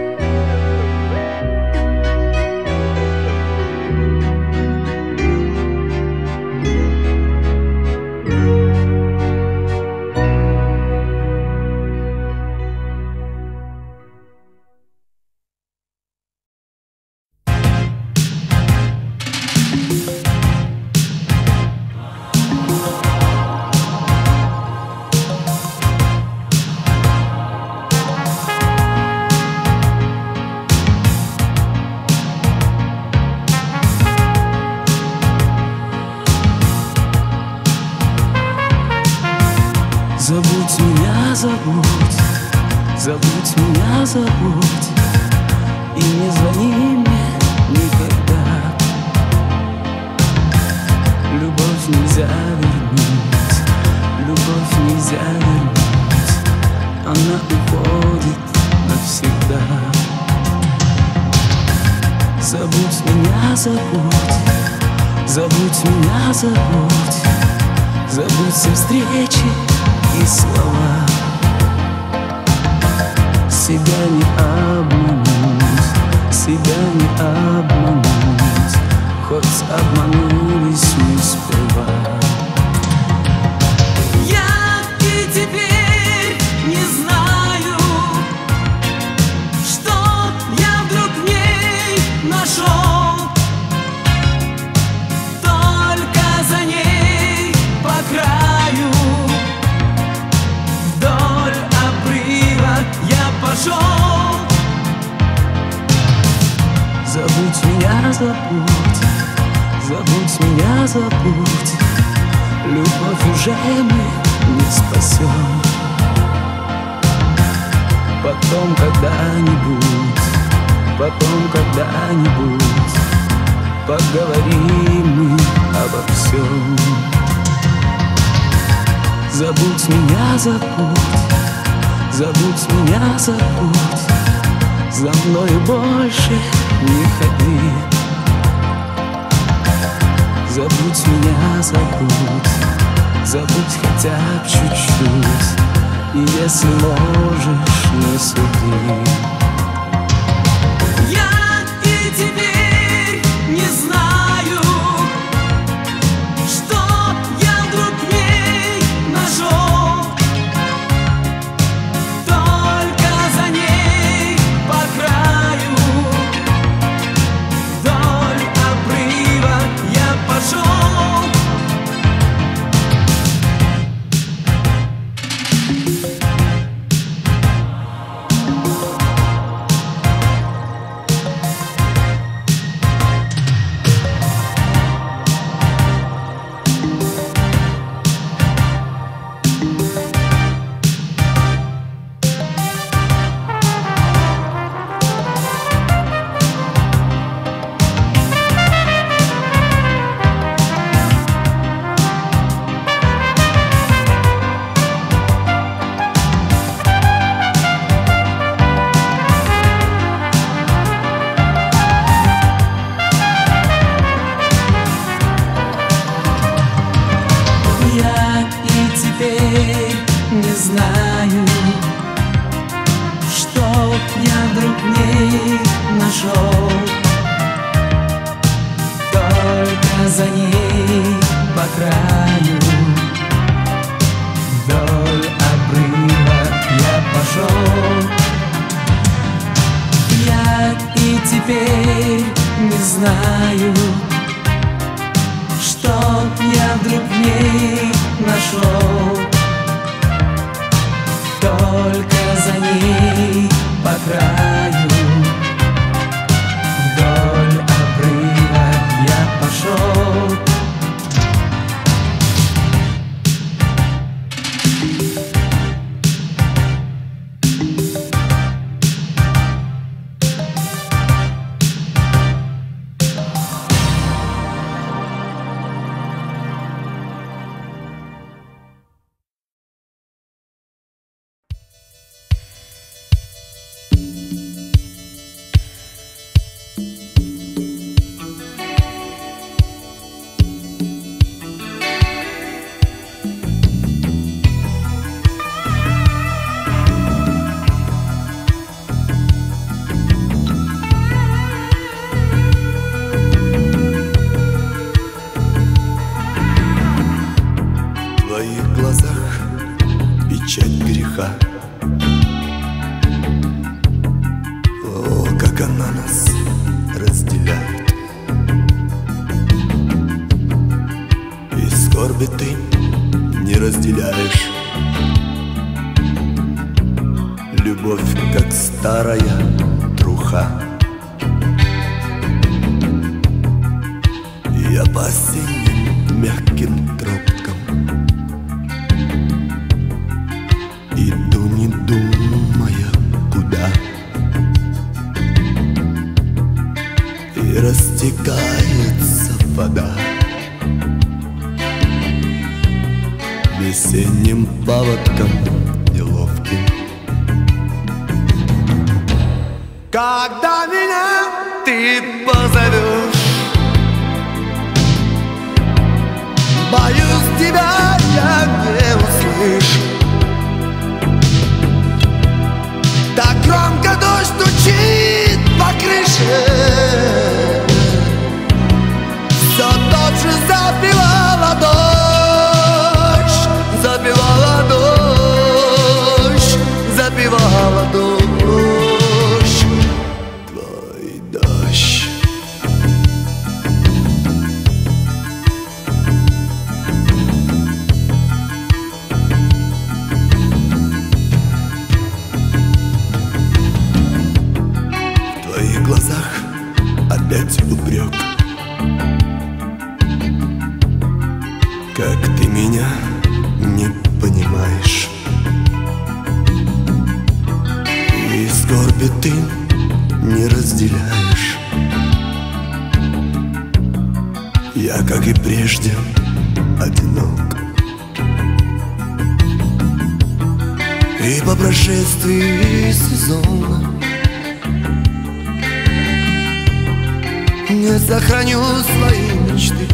Забудь меня, забудь, забудь меня, забудь, и не звони мне никогда. Любовь нельзя вернуть, любовь нельзя вернуть, она уходит навсегда. Забудь меня, забудь, забудь меня, забудь, забудь все встречи и слова. Себя не обмануть, себя не обмануть, хоть обманулись мы сперва. Я и теперь не знаю, что я вдруг в ней нашел. Только за ней по краю, вдоль обрыва я пошел. Забудь меня, забудь, забудь меня, забудь, любовь уже мы не спасем. Потом когда-нибудь, потом когда-нибудь поговорим мы обо всем. Забудь меня, забудь, забудь меня, забудь, за мною больше не ходи. Забудь меня, забудь, забудь хотя бы чуть-чуть, и если можешь, не суди. я вдруг в ней нашел. Только за ней по краю, вдоль обрыва я пошел. Я и теперь не знаю, что я вдруг в ней нашел. Только за ней по краю, вдоль обрыва я пошел. Весенним паводком неловким. Когда меня ты позовешь, боюсь, тебя я не услышу. Так громко дождь стучит по крыше, все тот же забивала дождь, забивала дождь, забивала дождь. Твой дождь. В твоих глазах опять упрек. Как ты меня не понимаешь, и скорби ты не разделяешь. Я, как и прежде, одинок, и по прошествии сезона не сохраню свои мечты.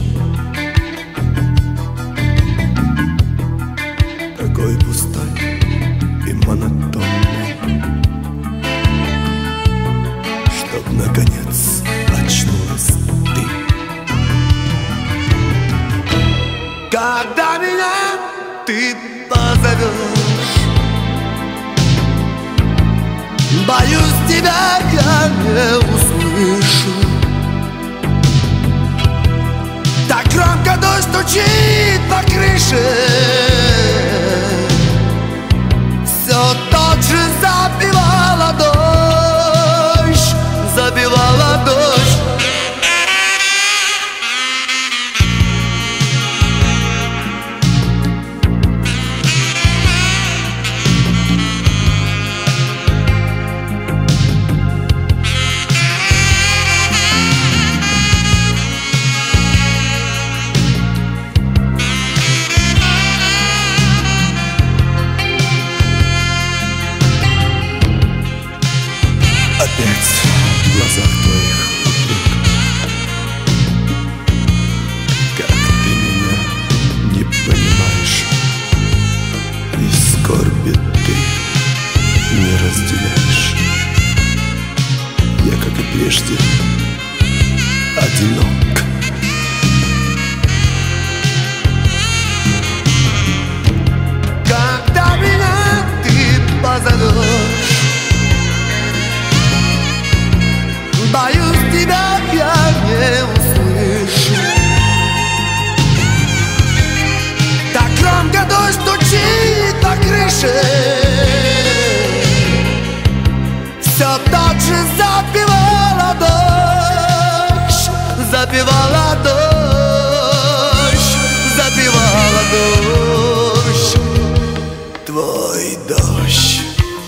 Такой пустой и монотонный, чтоб наконец очнулась ты. Когда меня ты позовешь, боюсь, тебя я не услышу. Так громко дождь стучит по крыше, все тот же забивала дождь, забивала дождь. Опять в глазах твоих упрек. Как ты меня не понимаешь, и скорби ты не разделяешь. прежде одинок. Когда меня ты позовешь, боюсь, тебя я не услышу. Так громко дождь стучит по крыше, все так же запевала дождь, запевала дождь, запевала дождь, твой дождь.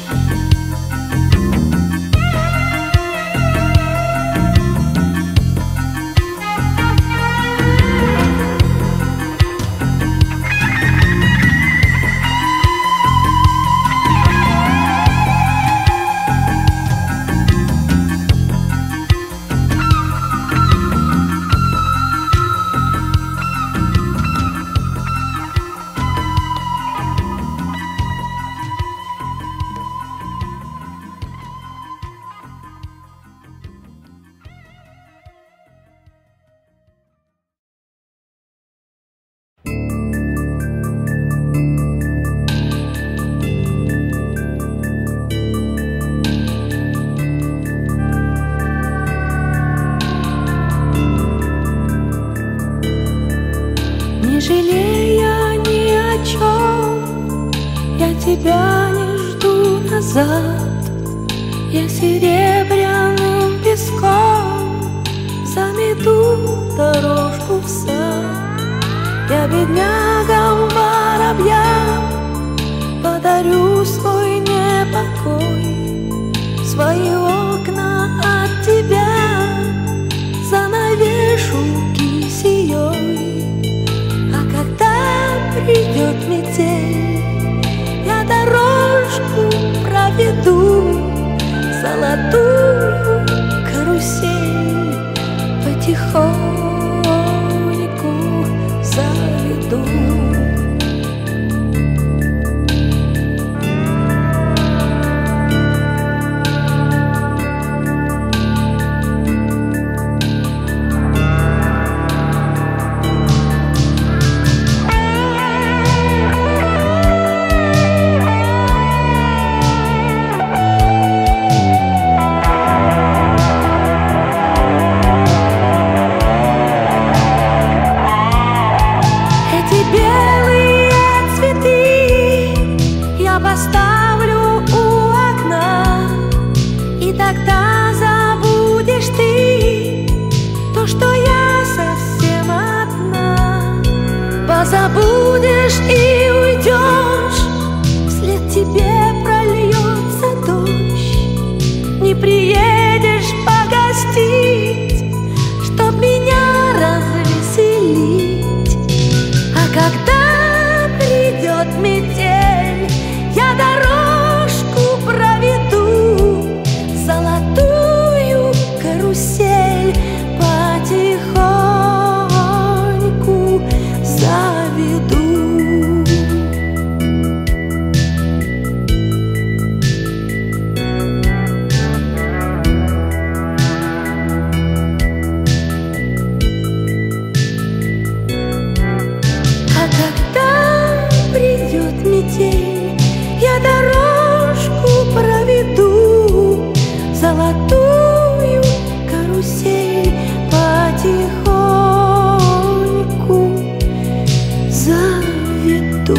Жалея ни о чем, я тебя не жду назад. Я серебряным песком замету дорожку в сад. Я беднягам воробьям подарю свой непокой, свои окна от тебя занавешу кисеей. Когда придет метель, я дорожку проведу, золотую карусель потихоньку заведу. Забудешь и уйдешь, вслед тебе прольется дождь. Не приедешь погостить, чтоб меня развеселить. А когда придет метель, я дорожку проведу, золотую карусель потихоньку заведу. А когда придет метель, я дорожку проведу, золотую карусель потихоньку заведу.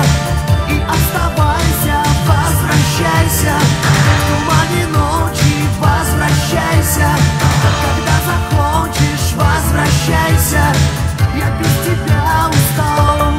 и оставайся, возвращайся. В тумане ночи возвращайся. Когда захочешь, возвращайся. Я без тебя устал.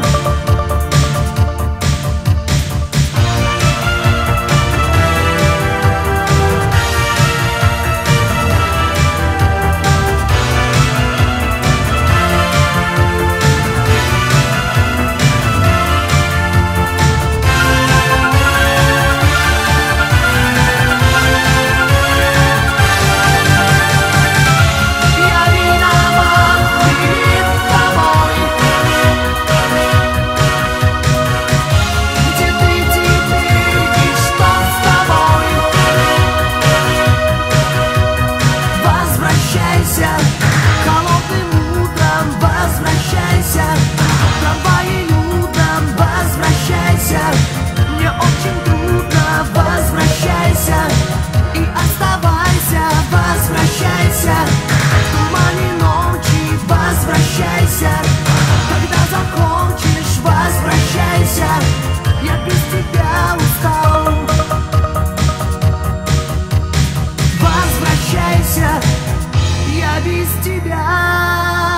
Холодным утром возвращайся. Трамвае людям возвращайся. Мне очень трудно, возвращайся. И оставайся, возвращайся. В тумане ночи возвращайся. Когда закончишь, возвращайся. Я без тебя устал. Возвращайся. Я без тебя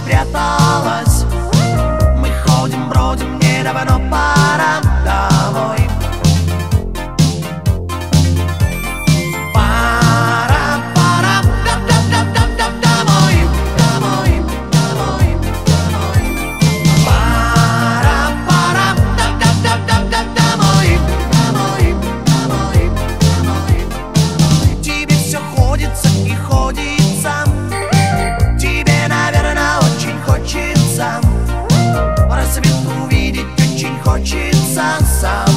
спряталась. Мы ходим, бродим, мне давно пора домой. Пора, пора, домой, домой, домой, домой. Пора, пора, домой, домой, домой, домой. Тебе все ходится и ходится, тебе, наверное, очень хочется рассвет увидеть, очень хочется сам.